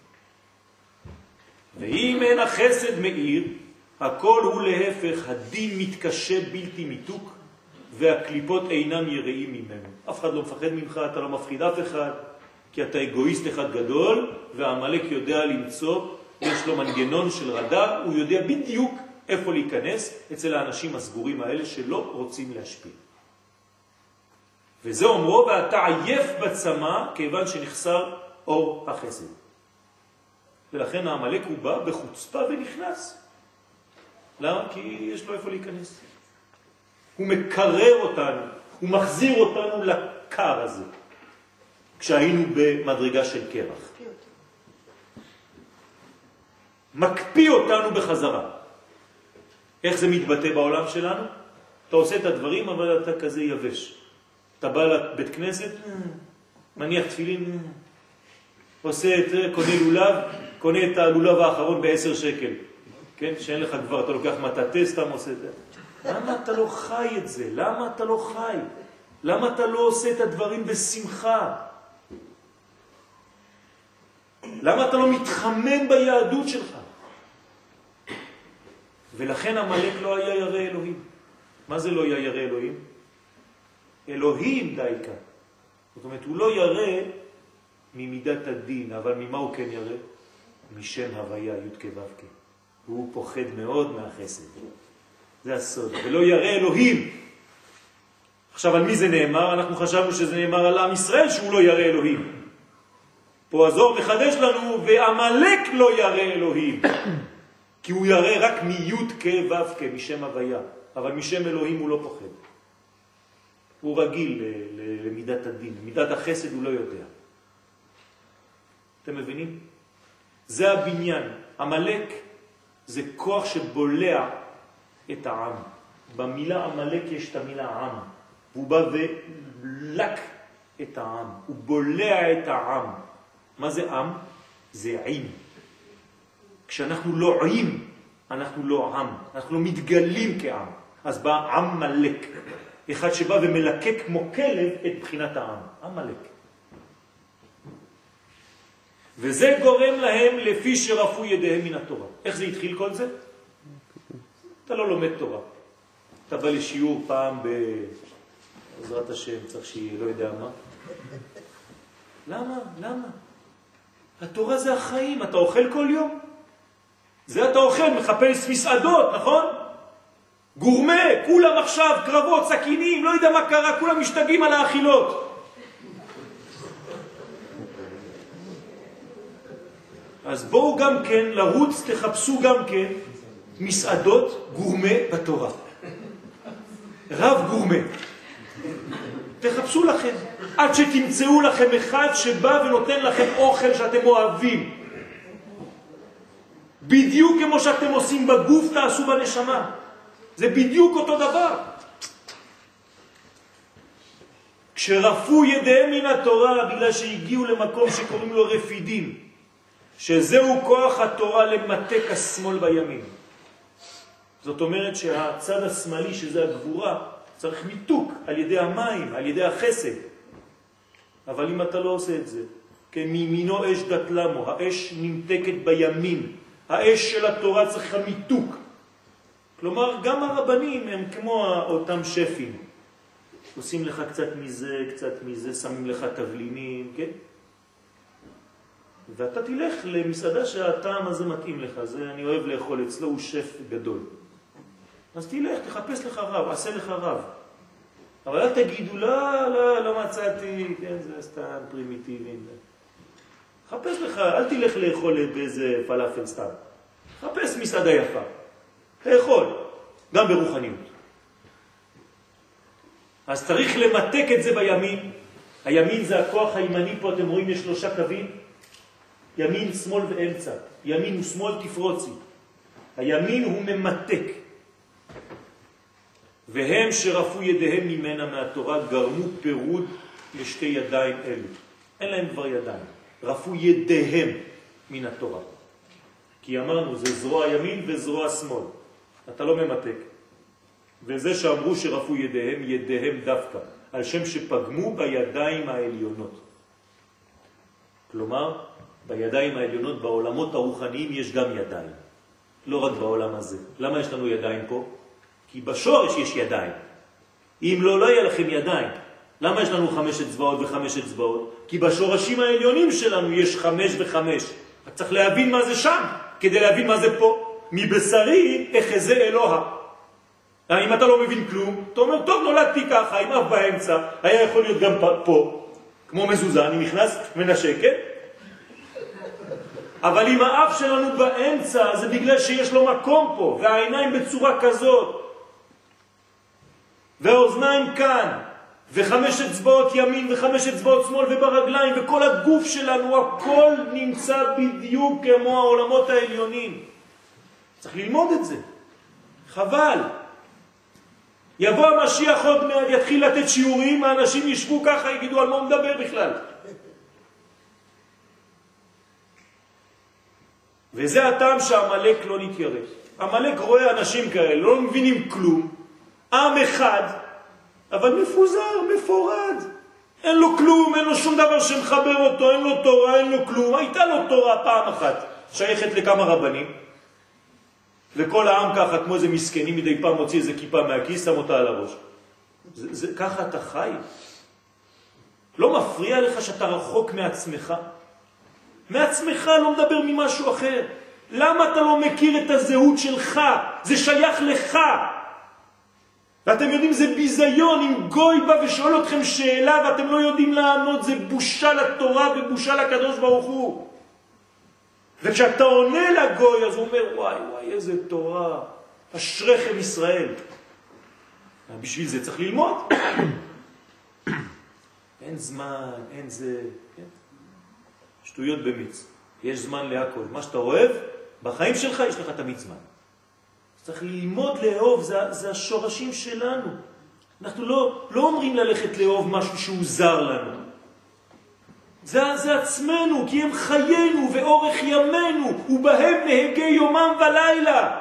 ואם אין החסד מאיר, הכל הוא להפך, הדין מתקשה בלתי מיתוק, והקליפות אינם יראים ממנו. אף אחד לא מפחד ממך, אתה לא מפחיד אף אחד, כי אתה אגואיסט אחד גדול, והעמלק יודע למצוא, יש לו מנגנון של רדאר, הוא יודע בדיוק איפה להיכנס אצל האנשים הסגורים האלה שלא רוצים להשפיע. וזה אומרו, ואתה עייף בצמא, כיוון שנחסר אור החסד. ולכן העמלק הוא בא בחוצפה ונכנס. למה? כי יש לו איפה להיכנס. הוא מקרר אותנו, הוא מחזיר אותנו לקר הזה, כשהיינו במדרגה של קרח. מקפיא אותנו בחזרה. איך זה מתבטא בעולם שלנו? אתה עושה את הדברים, אבל אתה כזה יבש. אתה בא לבית כנסת, מניח תפילין, עושה את זה, קונה לולב, קונה את הלולב האחרון בעשר שקל. כן? שאין לך כבר, אתה לוקח מטאטה, סתם עושה את זה. למה אתה לא חי את זה? למה אתה לא חי? למה אתה לא עושה את הדברים בשמחה? למה אתה לא מתחמם ביהדות שלך? ולכן עמלק לא היה ירא אלוהים. מה זה לא היה ירא אלוהים? אלוהים דייקה. זאת אומרת, הוא לא ירא ממידת הדין, אבל ממה הוא כן ירא? משם הוויה, י' כ' ו' כ'. והוא פוחד מאוד מהחסד. זה הסוד. ולא ירא אלוהים. עכשיו, על מי זה נאמר? אנחנו חשבנו שזה נאמר על עם ישראל שהוא לא ירא אלוהים. פה הזוהר מחדש לנו, ועמלק לא ירא אלוהים. כי הוא ירא רק מי' כ' ו' כ', משם הוויה. אבל משם אלוהים הוא לא פוחד. הוא רגיל למידת הדין. מידת החסד הוא לא יודע. אתם מבינים? זה הבניין. עמלק זה כוח שבולע את העם. במילה עמלק יש את המילה עם. והוא בא ולק את העם. הוא בולע את העם. מה זה עם? זה עם. כשאנחנו לא עם, אנחנו לא עם. אנחנו לא מתגלים כעם. אז בא עמלק. אחד שבא ומלקק כמו כלב את בחינת העם. עמלק. וזה גורם להם לפי שרפו ידיהם מן התורה. איך זה התחיל כל זה? אתה לא לומד תורה. אתה בא לשיעור פעם בעזרת השם, צריך שיהיה, לא יודע מה. למה? למה? התורה זה החיים, אתה אוכל כל יום? זה אתה אוכל, מחפש מסעדות, נכון? גורמה, כולם עכשיו, קרבות, סכינים, לא יודע מה קרה, כולם משתגעים על האכילות. אז בואו גם כן לרוץ, תחפשו גם כן מסעדות גורמה בתורה. רב גורמה. תחפשו לכם, עד שתמצאו לכם אחד שבא ונותן לכם אוכל שאתם אוהבים. בדיוק כמו שאתם עושים בגוף, תעשו בנשמה. זה בדיוק אותו דבר. כשרפו ידיהם מן התורה בגלל שהגיעו למקום שקוראים לו רפידים, שזהו כוח התורה למתק השמאל בימין. זאת אומרת שהצד השמאלי, שזה הגבורה, צריך מיתוק על ידי המים, על ידי החסד. אבל אם אתה לא עושה את זה, כמימינו אש דתלמו, האש נמתקת בימין, האש של התורה צריכה מיתוק. כלומר, גם הרבנים הם כמו אותם שפים. עושים לך קצת מזה, קצת מזה, שמים לך תבלינים, כן? ואתה תלך למסעדה שהטעם הזה מתאים לך. זה אני אוהב לאכול אצלו, הוא שף גדול. אז תלך, תחפש לך רב, עשה לך רב. אבל אל תגידו, לא, לא, לא מצאתי, כן, זה סתם פרימיטיבי. חפש לך, אל תלך לאכול באיזה פלאפל סתם. חפש מסעדה יפה. לאכול, גם ברוחניות. אז צריך למתק את זה בימין. הימין זה הכוח הימני, פה אתם רואים יש שלושה קווים. ימין, שמאל ואמצע. ימין ושמאל תפרוצי. הימין הוא ממתק. והם שרפו ידיהם ממנה מהתורה גרמו פירוד לשתי ידיים אלו. אין להם כבר ידיים. רפו ידיהם מן התורה. כי אמרנו, זה זרוע ימין וזרוע שמאל. אתה לא ממתק. וזה שאמרו שרפו ידיהם, ידיהם דווקא, על שם שפגמו בידיים העליונות. כלומר, בידיים העליונות, בעולמות הרוחניים יש גם ידיים. לא רק בעולם הזה. למה יש לנו ידיים פה? כי בשורש יש ידיים. אם לא, לא יהיה לכם ידיים. למה יש לנו חמש אצבעות וחמש אצבעות? כי בשורשים העליונים שלנו יש חמש וחמש. אתה צריך להבין מה זה שם, כדי להבין מה זה פה. מבשרי אחזה אלוה. אם אתה לא מבין כלום, אתה אומר, טוב, נולדתי ככה, עם אף באמצע, היה יכול להיות גם פה, כמו מזוזה, אני נכנס מנשקת. אבל אם האף שלנו באמצע, זה בגלל שיש לו מקום פה, והעיניים בצורה כזאת, והאוזניים כאן, וחמש אצבעות ימין וחמש אצבעות שמאל וברגליים, וכל הגוף שלנו, הכל נמצא בדיוק כמו העולמות העליונים. צריך ללמוד את זה. חבל. יבוא המשיח עוד מעט, יתחיל לתת שיעורים, האנשים ישבו ככה, יגידו על מה הוא מדבר בכלל. וזה הטעם שהמלאק לא נתיירא. המלאק רואה אנשים כאלה, לא מבינים כלום, עם אחד, אבל מפוזר, מפורד. אין לו כלום, אין לו שום דבר שמחבר אותו, אין לו תורה, אין לו כלום. הייתה לו תורה פעם אחת, שייכת לכמה רבנים, וכל העם ככה, כמו איזה מסכנים, מדי פעם מוציא איזה כיפה מהכיס, שם אותה על הראש. זה, זה, ככה אתה חי? לא מפריע לך שאתה רחוק מעצמך? מעצמך, לא מדבר ממשהו אחר. למה אתה לא מכיר את הזהות שלך? זה שייך לך. ואתם יודעים, זה ביזיון. אם גוי בא ושואל אתכם שאלה ואתם לא יודעים לענות, זה בושה לתורה ובושה לקדוש ברוך הוא. וכשאתה עונה לגוי, אז הוא אומר, וואי, וואי, איזה תורה. אשריכם ישראל. בשביל זה צריך ללמוד. אין זמן, אין זה... כן? שטויות במיץ. יש זמן להכל. מה שאתה אוהב, בחיים שלך יש לך תמיד זמן. צריך ללמוד לאהוב, זה, זה השורשים שלנו. אנחנו לא, לא אומרים ללכת לאהוב משהו שהוא זר לנו. זה, זה עצמנו, כי הם חיינו ואורך ימינו, ובהם נהגי יומם ולילה.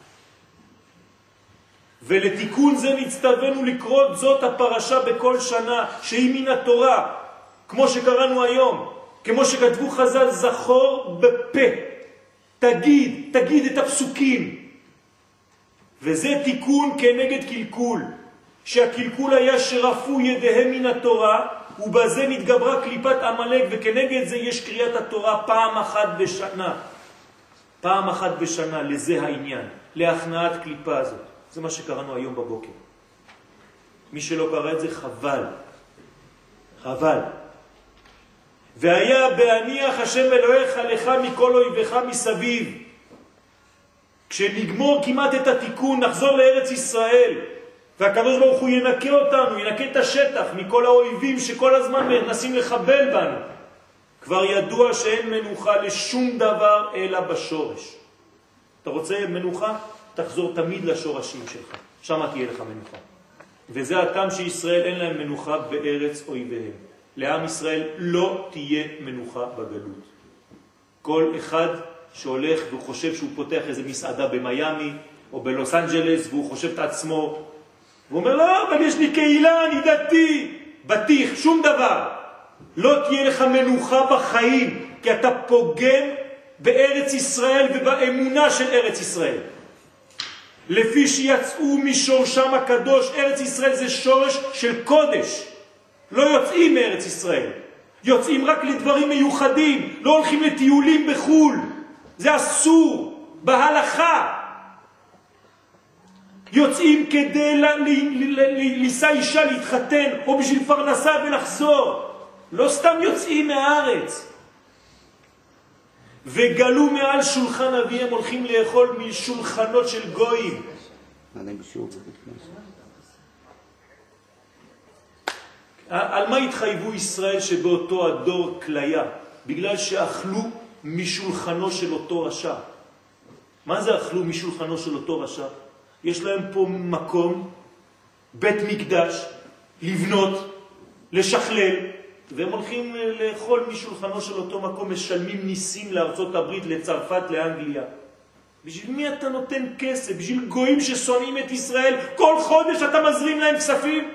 ולתיקון זה נצטווינו לקרוא זאת הפרשה בכל שנה, שהיא מן התורה, כמו שקראנו היום, כמו שכתבו חז"ל, זכור בפה, תגיד, תגיד את הפסוקים. וזה תיקון כנגד קלקול, שהקלקול היה שרפו ידיהם מן התורה, ובזה נתגברה קליפת עמלק, וכנגד זה יש קריאת התורה פעם אחת בשנה. פעם אחת בשנה, לזה העניין, להכנעת קליפה הזאת. זה מה שקראנו היום בבוקר. מי שלא קרא את זה חבל. חבל. והיה בהניח השם אלוהיך לך מכל אויביך מסביב. כשנגמור כמעט את התיקון, נחזור לארץ ישראל, והקדוש ברוך הוא ינקה אותנו, ינקה את השטח מכל האויבים שכל הזמן מנסים לחבל בנו. כבר ידוע שאין מנוחה לשום דבר אלא בשורש. אתה רוצה מנוחה? תחזור תמיד לשורשים שלך. שם תהיה לך מנוחה. וזה הטעם שישראל אין להם מנוחה בארץ אויביהם. לעם ישראל לא תהיה מנוחה בגלות. כל אחד שהולך והוא חושב שהוא פותח איזה מסעדה במיימי או בלוס אנג'לס והוא חושב את עצמו, והוא אומר, לא, אבל יש לי קהילה, אני דתי, בטיח, שום דבר. לא תהיה לך מנוחה בחיים, כי אתה פוגם בארץ ישראל ובאמונה של ארץ ישראל. לפי שיצאו משורשם הקדוש, ארץ ישראל זה שורש של קודש. לא יוצאים מארץ ישראל. יוצאים רק לדברים מיוחדים, לא הולכים לטיולים בחול. זה אסור, בהלכה. יוצאים כדי לישא אישה להתחתן, או בשביל פרנסה ולחזור. לא סתם יוצאים מהארץ. וגלו מעל שולחן אביהם, הולכים לאכול משולחנות של גויים. על מה התחייבו ישראל שבאותו הדור כליה? בגלל שאכלו משולחנו של אותו רשע. מה זה אכלו משולחנו של אותו רשע? יש להם פה מקום, בית מקדש, לבנות, לשכלל, והם הולכים לאכול משולחנו של אותו מקום, משלמים ניסים לארצות הברית, לצרפת, לאנגליה. בשביל מי אתה נותן כסף? בשביל גויים ששונאים את ישראל? כל חודש אתה מזרים להם כספים?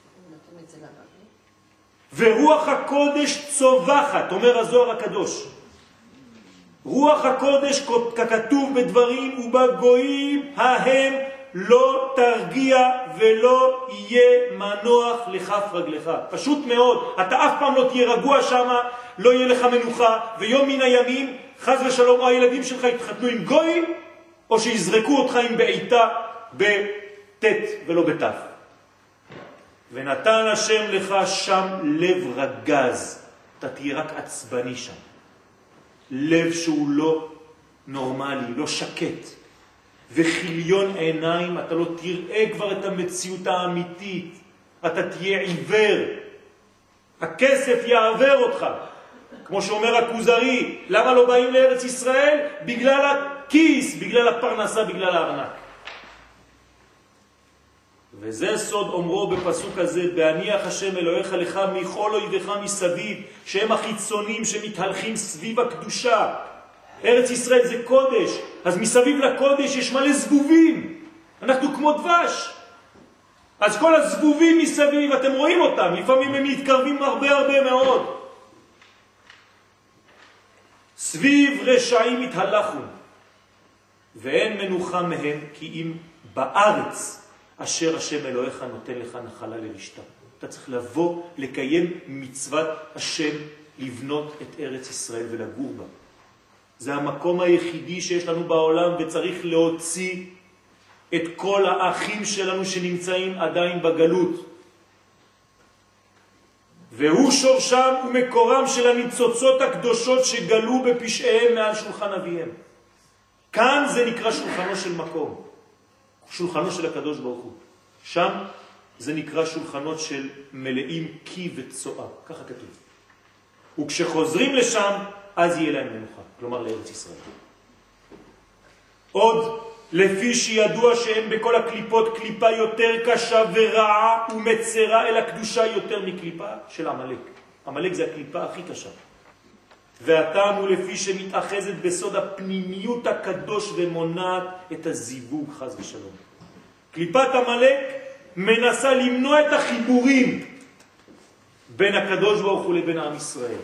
ורוח הקודש צובחת, אומר הזוהר הקדוש. רוח הקודש ככתוב בדברים ובגויים ההם לא תרגיע ולא יהיה מנוח לכף רגלך. פשוט מאוד, אתה אף פעם לא תהיה רגוע שם, לא יהיה לך מנוחה, ויום מן הימים, חז ושלום, הילדים שלך יתחתנו עם גויים, או שיזרקו אותך עם בעיטה בטט ולא בטף. ונתן השם לך שם לב רגז, אתה תהיה רק עצבני שם. לב שהוא לא נורמלי, לא שקט. וחיליון עיניים, אתה לא תראה כבר את המציאות האמיתית. אתה תהיה עיוור. הכסף יעבר אותך. כמו שאומר הכוזרי, למה לא באים לארץ ישראל? בגלל הכיס, בגלל הפרנסה, בגלל הארנק. וזה סוד אומרו בפסוק הזה, בהניח השם אלוהיך לך מכל אויביך מסביב, שהם החיצונים שמתהלכים סביב הקדושה. ארץ ישראל זה קודש, אז מסביב לקודש יש מלא זבובים. אנחנו כמו דבש. אז כל הזבובים מסביב, אתם רואים אותם, לפעמים הם מתקרבים הרבה הרבה מאוד. סביב רשעים מתהלכו, ואין מנוחה מהם, כי אם בארץ אשר השם אלוהיך נותן לך נחלה לרשתה. אתה צריך לבוא לקיים מצוות השם, לבנות את ארץ ישראל ולגור בה. זה המקום היחידי שיש לנו בעולם, וצריך להוציא את כל האחים שלנו שנמצאים עדיין בגלות. והוא שורשם ומקורם של הניצוצות הקדושות שגלו בפשעיהם מעל שולחן אביהם. כאן זה נקרא שולחנו של מקום. שולחנו של הקדוש ברוך הוא. שם זה נקרא שולחנות של מלאים קי וצועה. ככה כתוב. וכשחוזרים לשם, אז יהיה להם מנוחה. כלומר לארץ ישראל. עוד, לפי שידוע שהם בכל הקליפות קליפה יותר קשה ורעה ומצרה אל הקדושה יותר מקליפה של עמלק. עמלק זה הקליפה הכי קשה. והטעם הוא לפי שמתאחזת בסוד הפנימיות הקדוש ומונעת את הזיווג חס ושלום. קליפת עמלק מנסה למנוע את החיבורים בין הקדוש ברוך הוא לבין עם ישראל.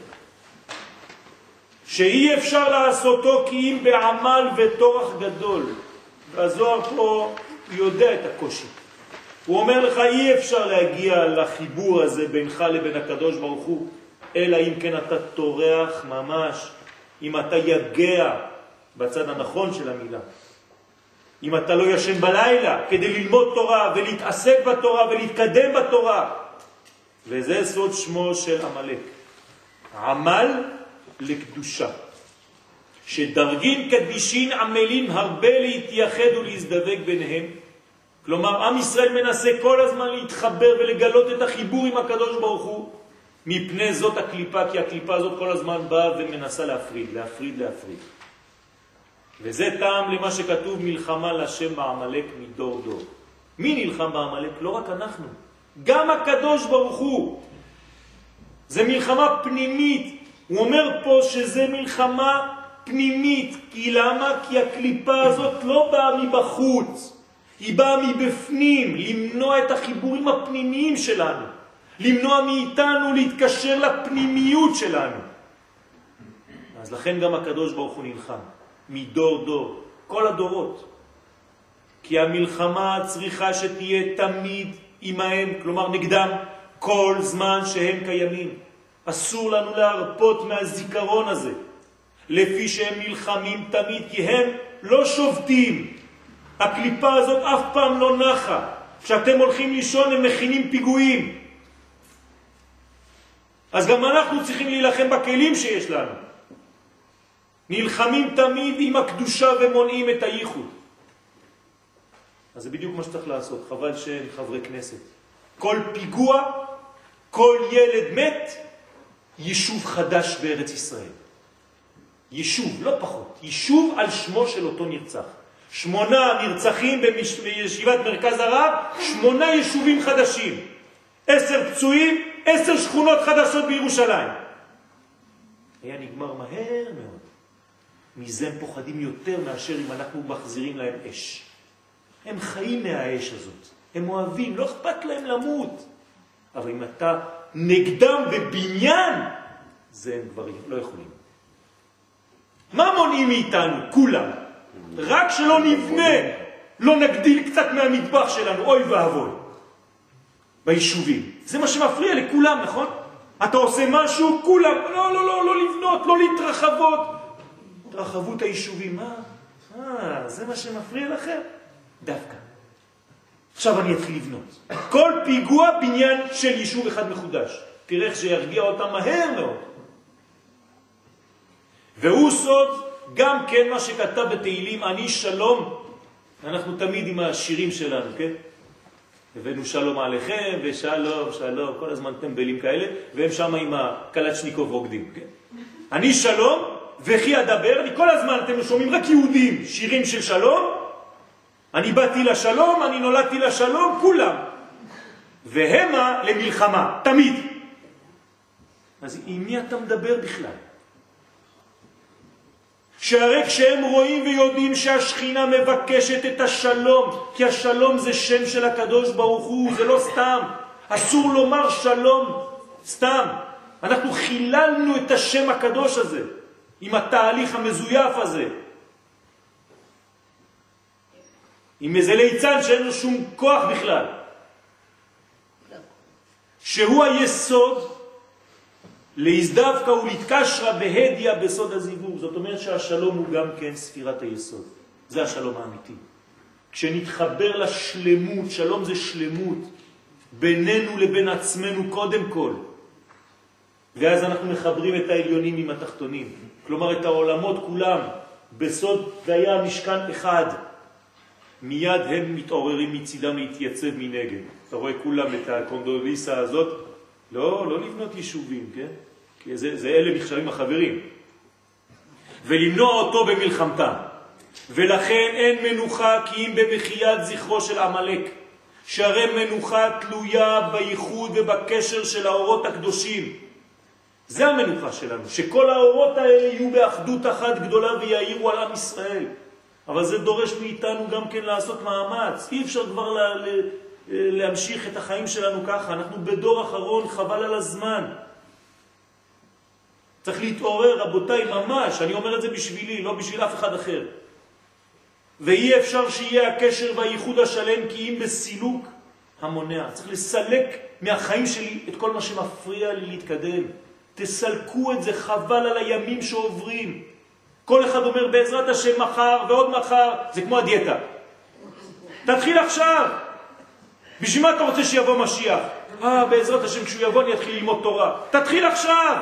שאי אפשר לעשותו כי אם בעמל ותורח גדול. והזוהר פה יודע את הקושי. הוא אומר לך, אי אפשר להגיע לחיבור הזה בינך לבין הקדוש ברוך הוא, אלא אם כן אתה תורח ממש, אם אתה יגע בצד הנכון של המילה. אם אתה לא ישן בלילה כדי ללמוד תורה ולהתעסק בתורה ולהתקדם בתורה. וזה סוד שמו של עמלק. עמל לקדושה. שדרגים קדישין עמלים הרבה להתייחד ולהזדבק ביניהם. כלומר, עם ישראל מנסה כל הזמן להתחבר ולגלות את החיבור עם הקדוש ברוך הוא. מפני זאת הקליפה, כי הקליפה הזאת כל הזמן באה ומנסה להפריד, להפריד, להפריד. וזה טעם למה שכתוב מלחמה לשם בעמלק מדור דור. מי נלחם בעמלק? לא רק אנחנו. גם הקדוש ברוך הוא. זה מלחמה פנימית. הוא אומר פה שזה מלחמה פנימית. כי למה? כי הקליפה הזאת לא באה מבחוץ. היא באה מבפנים, למנוע את החיבורים הפנימיים שלנו. למנוע מאיתנו להתקשר לפנימיות שלנו. אז לכן גם הקדוש ברוך הוא נלחם. מדור דור, כל הדורות. כי המלחמה צריכה שתהיה תמיד עמהם, כלומר נגדם, כל זמן שהם קיימים. אסור לנו להרפות מהזיכרון הזה, לפי שהם נלחמים תמיד, כי הם לא שובתים. הקליפה הזאת אף פעם לא נחה. כשאתם הולכים לישון הם מכינים פיגועים. אז גם אנחנו צריכים להילחם בכלים שיש לנו. נלחמים תמיד עם הקדושה ומונעים את הייחוד. אז זה בדיוק מה שצריך לעשות. חבל שאין חברי כנסת. כל פיגוע, כל ילד מת, יישוב חדש בארץ ישראל. יישוב, לא פחות. יישוב על שמו של אותו נרצח. שמונה נרצחים בישיבת מרכז הרב, שמונה יישובים חדשים. עשר פצועים, עשר שכונות חדשות בירושלים. היה נגמר מהר מאוד. מזה הם פוחדים יותר מאשר אם אנחנו מחזירים להם אש. הם חיים מהאש הזאת. הם אוהבים, לא אכפת להם למות. אבל אם אתה נגדם בבניין, זה הם כבר לא יכולים. מה מונעים מאיתנו? כולם. רק שלא נבנה, לא נגדיל קצת מהמטבח שלנו, אוי ואבוי. ביישובים. זה מה שמפריע לכולם, נכון? אתה עושה משהו, כולם, לא, לא, לא, לא לבנות, לא להתרחבות. התרחבות היישובים, מה? אה, זה מה שמפריע לכם? דווקא. עכשיו אני אתחיל לבנות. כל פיגוע בניין של יישוב אחד מחודש. תראה איך שירגיע אותם מהר מאוד. והוא סוד גם כן מה שכתב בתהילים, אני שלום. אנחנו תמיד עם השירים שלנו, כן? הבאנו שלום עליכם ושלום, שלום, כל הזמן טמבלים כאלה, והם שם עם הקלצ'ניקוב רוקדים, כן? אני שלום, וכי אדבר, אני כל הזמן, אתם שומעים רק יהודים, שירים של שלום, אני באתי לשלום, אני נולדתי לשלום, כולם. והמה למלחמה, תמיד. אז עם מי אתה מדבר בכלל? שהרי כשהם רואים ויודעים שהשכינה מבקשת את השלום, כי השלום זה שם של הקדוש ברוך הוא, זה לא סתם. אסור לומר שלום סתם. אנחנו חיללנו את השם הקדוש הזה, עם התהליך המזויף הזה. עם איזה ליצן שאין לו שום כוח בכלל. שהוא היסוד להזדווקא ולהתקשרה בהדיה בסוד הזיווג. זאת אומרת שהשלום הוא גם כן ספירת היסוד. זה השלום האמיתי. כשנתחבר לשלמות, שלום זה שלמות, בינינו לבין עצמנו קודם כל. ואז אנחנו מחברים את העליונים עם התחתונים. כלומר את העולמות כולם. בסוד היה משכן אחד. מיד הם מתעוררים מצידם להתייצב מנגד. אתה רואה כולם את הקונדוליסה הזאת? לא, לא לבנות יישובים, כן? כי זה, זה אלה נחשבים החברים. ולמנוע אותו במלחמתם. ולכן אין מנוחה כי אם במחיית זכרו של עמלק. שהרי מנוחה תלויה בייחוד ובקשר של האורות הקדושים. זה המנוחה שלנו, שכל האורות האלה יהיו באחדות אחת גדולה ויעירו על עם ישראל. אבל זה דורש מאיתנו גם כן לעשות מאמץ. אי אפשר כבר לה, לה, להמשיך את החיים שלנו ככה. אנחנו בדור אחרון, חבל על הזמן. צריך להתעורר, רבותיי, ממש. אני אומר את זה בשבילי, לא בשביל אף אחד אחר. ואי אפשר שיהיה הקשר והייחוד השלם כי אם בסילוק המונע. צריך לסלק מהחיים שלי את כל מה שמפריע לי להתקדם. תסלקו את זה, חבל על הימים שעוברים. כל אחד אומר בעזרת השם מחר ועוד מחר, זה כמו הדיאטה. תתחיל עכשיו. בשביל מה אתה רוצה שיבוא משיח? אה, בעזרת השם כשהוא יבוא אני אתחיל ללמוד תורה. תתחיל עכשיו.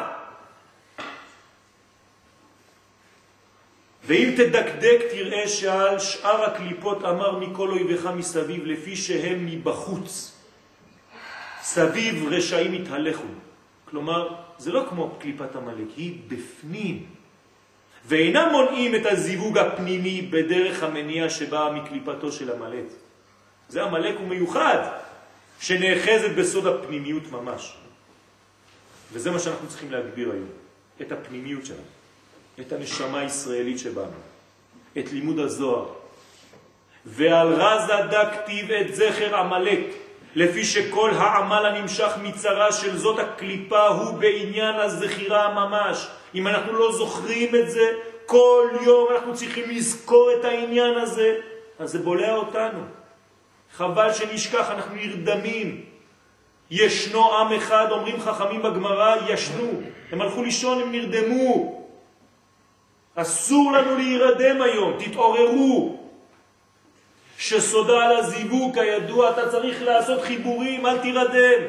ואם תדקדק תראה שעל שאר הקליפות אמר מכל אויביך מסביב לפי שהם מבחוץ. סביב רשעים התהלכו. כלומר, זה לא כמו קליפת המלאק, היא בפנים. ואינם מונעים את הזיווג הפנימי בדרך המניע שבאה מקליפתו של המלאק. זה המלאק הוא מיוחד, שנאחזת בסוד הפנימיות ממש. וזה מה שאנחנו צריכים להגביר היום, את הפנימיות שלנו, את הנשמה הישראלית שבנו, את לימוד הזוהר. ועל רזה דקטיב את זכר המלאק, לפי שכל העמל הנמשך מצרה של זאת הקליפה הוא בעניין הזכירה ממש. אם אנחנו לא זוכרים את זה, כל יום אנחנו צריכים לזכור את העניין הזה, אז זה בולע אותנו. חבל שנשכח, אנחנו נרדמים. ישנו עם אחד, אומרים חכמים בגמרא, ישנו. הם הלכו לישון, הם נרדמו. אסור לנו להירדם היום, תתעוררו. שסודה על הזיווג, כידוע, אתה צריך לעשות חיבורים, אל תירדם.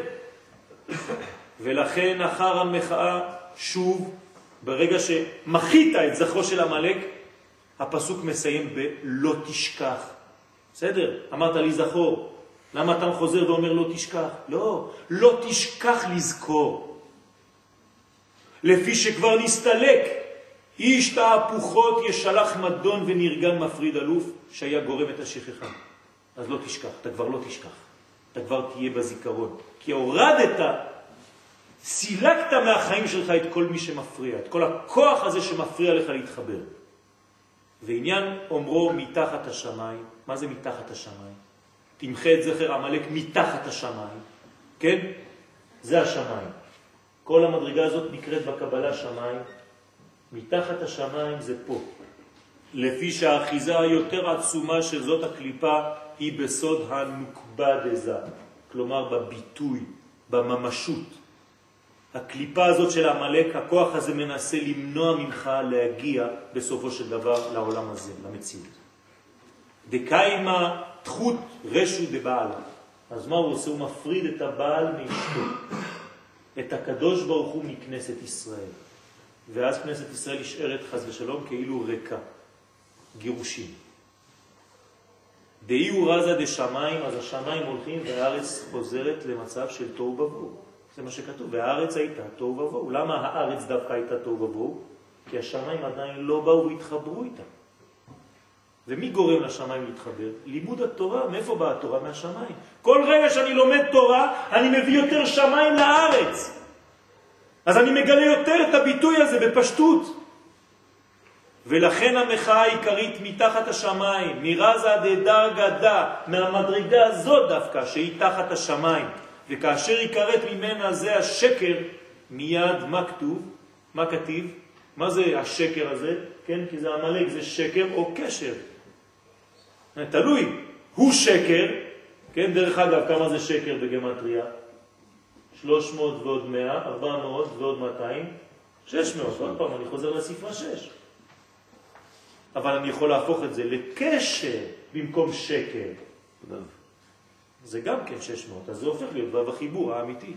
ולכן אחר המחאה, שוב, ברגע שמחית את זכרו של המלאק, הפסוק מסיים בלא תשכח. בסדר? אמרת לי זכור. למה אתה חוזר ואומר לא תשכח? לא, לא תשכח לזכור. לפי שכבר נסתלק, איש תהפוכות ישלח מדון ונרגן מפריד אלוף שהיה גורם את השכחה. אז לא תשכח, אתה כבר לא תשכח. אתה כבר תהיה בזיכרון. כי הורדת, סילקת מהחיים שלך את כל מי שמפריע, את כל הכוח הזה שמפריע לך להתחבר. ועניין אומרו מתחת השמיים. מה זה מתחת השמיים? תמחה את זכר המלאק מתחת השמיים. כן? זה השמיים. כל המדרגה הזאת נקראת בקבלה שמיים. מתחת השמיים זה פה. לפי שהאחיזה היותר עצומה של זאת הקליפה היא בסוד הנוקבה דזה. כלומר בביטוי, בממשות. הקליפה הזאת של המלאק, הכוח הזה מנסה למנוע ממך להגיע בסופו של דבר לעולם הזה, למציאות. דקיימה תחות רשו דבעל. אז מה הוא עושה? הוא מפריד את הבעל מאשתו. את הקדוש ברוך הוא מכנסת ישראל. ואז כנסת ישראל נשארת חס ושלום כאילו ריקה. גירושים. דאיהו רזה דשמיים, אז השמיים הולכים והארץ חוזרת למצב של תוהו ובוהו. זה מה שכתוב, והארץ הייתה תוהו ובוהו. למה הארץ דווקא הייתה תוהו ובוהו? כי השמיים עדיין לא באו והתחברו איתה. ומי גורם לשמיים להתחבר? לימוד התורה. מאיפה באה התורה? מהשמיים. כל רגע שאני לומד תורה, אני מביא יותר שמיים לארץ. אז אני מגלה יותר את הביטוי הזה בפשטות. ולכן המחאה העיקרית מתחת השמיים, מרזה דדרגה דה, מהמדרגה הזאת דווקא, שהיא תחת השמיים. וכאשר יקראת ממנה זה השקר, מיד מה כתוב? מה כתיב? מה זה השקר הזה? כן, כי זה המלאק, זה שקר או קשר. תלוי, הוא שקר, כן, דרך אגב, כמה זה שקר בגמטריה? שלוש מאות ועוד מאה, ארבע מאות ועוד מאתיים, שש מאות, עוד פעם, אני חוזר לספרה שש. אבל אני יכול להפוך את זה לקשר במקום שקר. זה גם כן שש מאות, אז זה הופך להיות בחיבור האמיתי.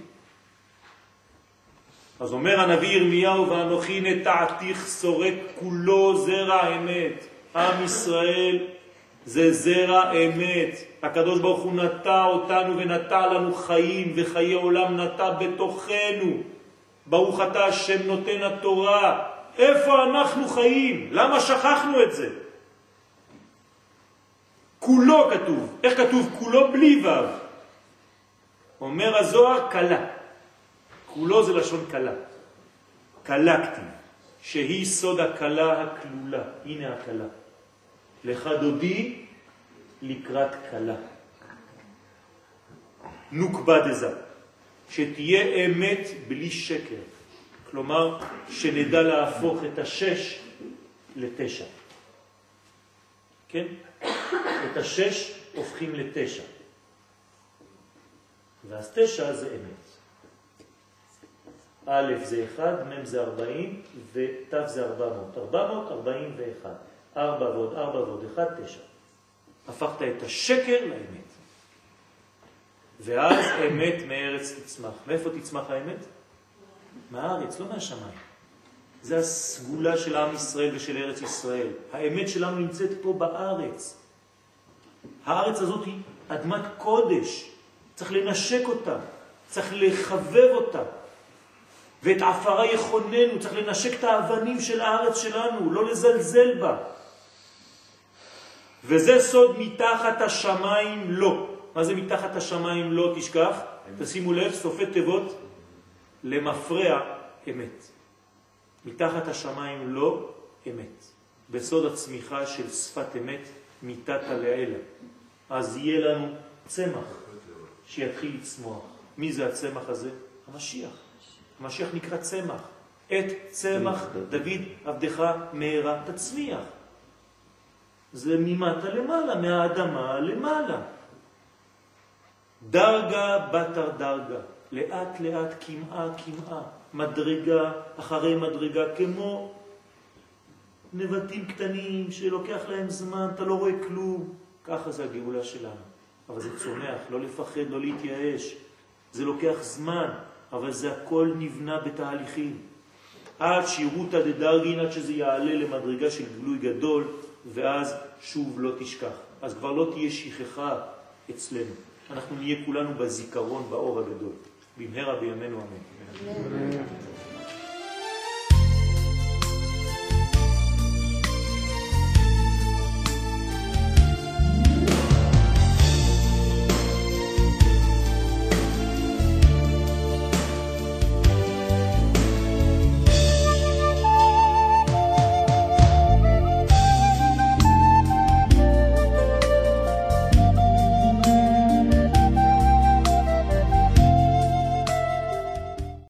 אז אומר הנביא ירמיהו, ואנוכי נטעתיך סורק כולו זרע אמת. עם ישראל זה זרע אמת. הקדוש ברוך הוא נטע אותנו ונטע לנו חיים, וחיי עולם נטע בתוכנו. ברוך אתה השם נותן התורה. איפה אנחנו חיים? למה שכחנו את זה? כולו כתוב. איך כתוב? כולו בלי וו. אומר הזוהר קלה. כולו זה לשון קלה. קלקתי, שהיא סוד הקלה הכלולה. הנה הקלה. לך דודי לקראת קלה. נוקבה דזה. שתהיה אמת בלי שקר. כלומר, שנדע להפוך את השש לתשע. כן? את השש הופכים לתשע. ואז תשע זה אמת. א' זה אחד, מ' זה ארבעים, ות' זה ארבע מאות. ארבע מאות ארבעים ואחת. ארבע ועוד ארבע ועוד אחד, תשע. הפכת את השקר לאמת. ואז אמת מארץ תצמח. מאיפה תצמח האמת? מהארץ, לא מהשמיים. זה הסגולה של עם ישראל ושל ארץ ישראל. האמת שלנו נמצאת פה בארץ. הארץ הזאת היא אדמת קודש. צריך לנשק אותה. צריך לחבב אותה. ואת עפרה יכוננו. צריך לנשק את האבנים של הארץ שלנו. לא לזלזל בה. וזה סוד מתחת השמיים לא. מה זה מתחת השמיים לא תשכח? תשימו לב, סופי תיבות למפרע אמת. מתחת השמיים לא אמת. בסוד הצמיחה של שפת אמת מתת לעילה. אז יהיה לנו צמח שיתחיל לצמוח. מי זה הצמח הזה? המשיח. המשיח נקרא צמח. את צמח דוד עבדך מהרה תצמיח. זה ממטה למעלה, מהאדמה למעלה. דרגה בתר דרגה, לאט לאט כמעה כמעה, מדרגה אחרי מדרגה, כמו נבטים קטנים שלוקח להם זמן, אתה לא רואה כלום. ככה זה הגאולה שלנו. אבל זה צומח, לא לפחד, לא להתייאש. זה לוקח זמן, אבל זה הכל נבנה בתהליכים. עד שירותא דדרגין, עד שזה יעלה למדרגה של גלוי גדול, ואז שוב לא תשכח. אז כבר לא תהיה שכחה אצלנו. אנחנו נהיה כולנו בזיכרון, באור הגדול. במהרה בימינו אמן.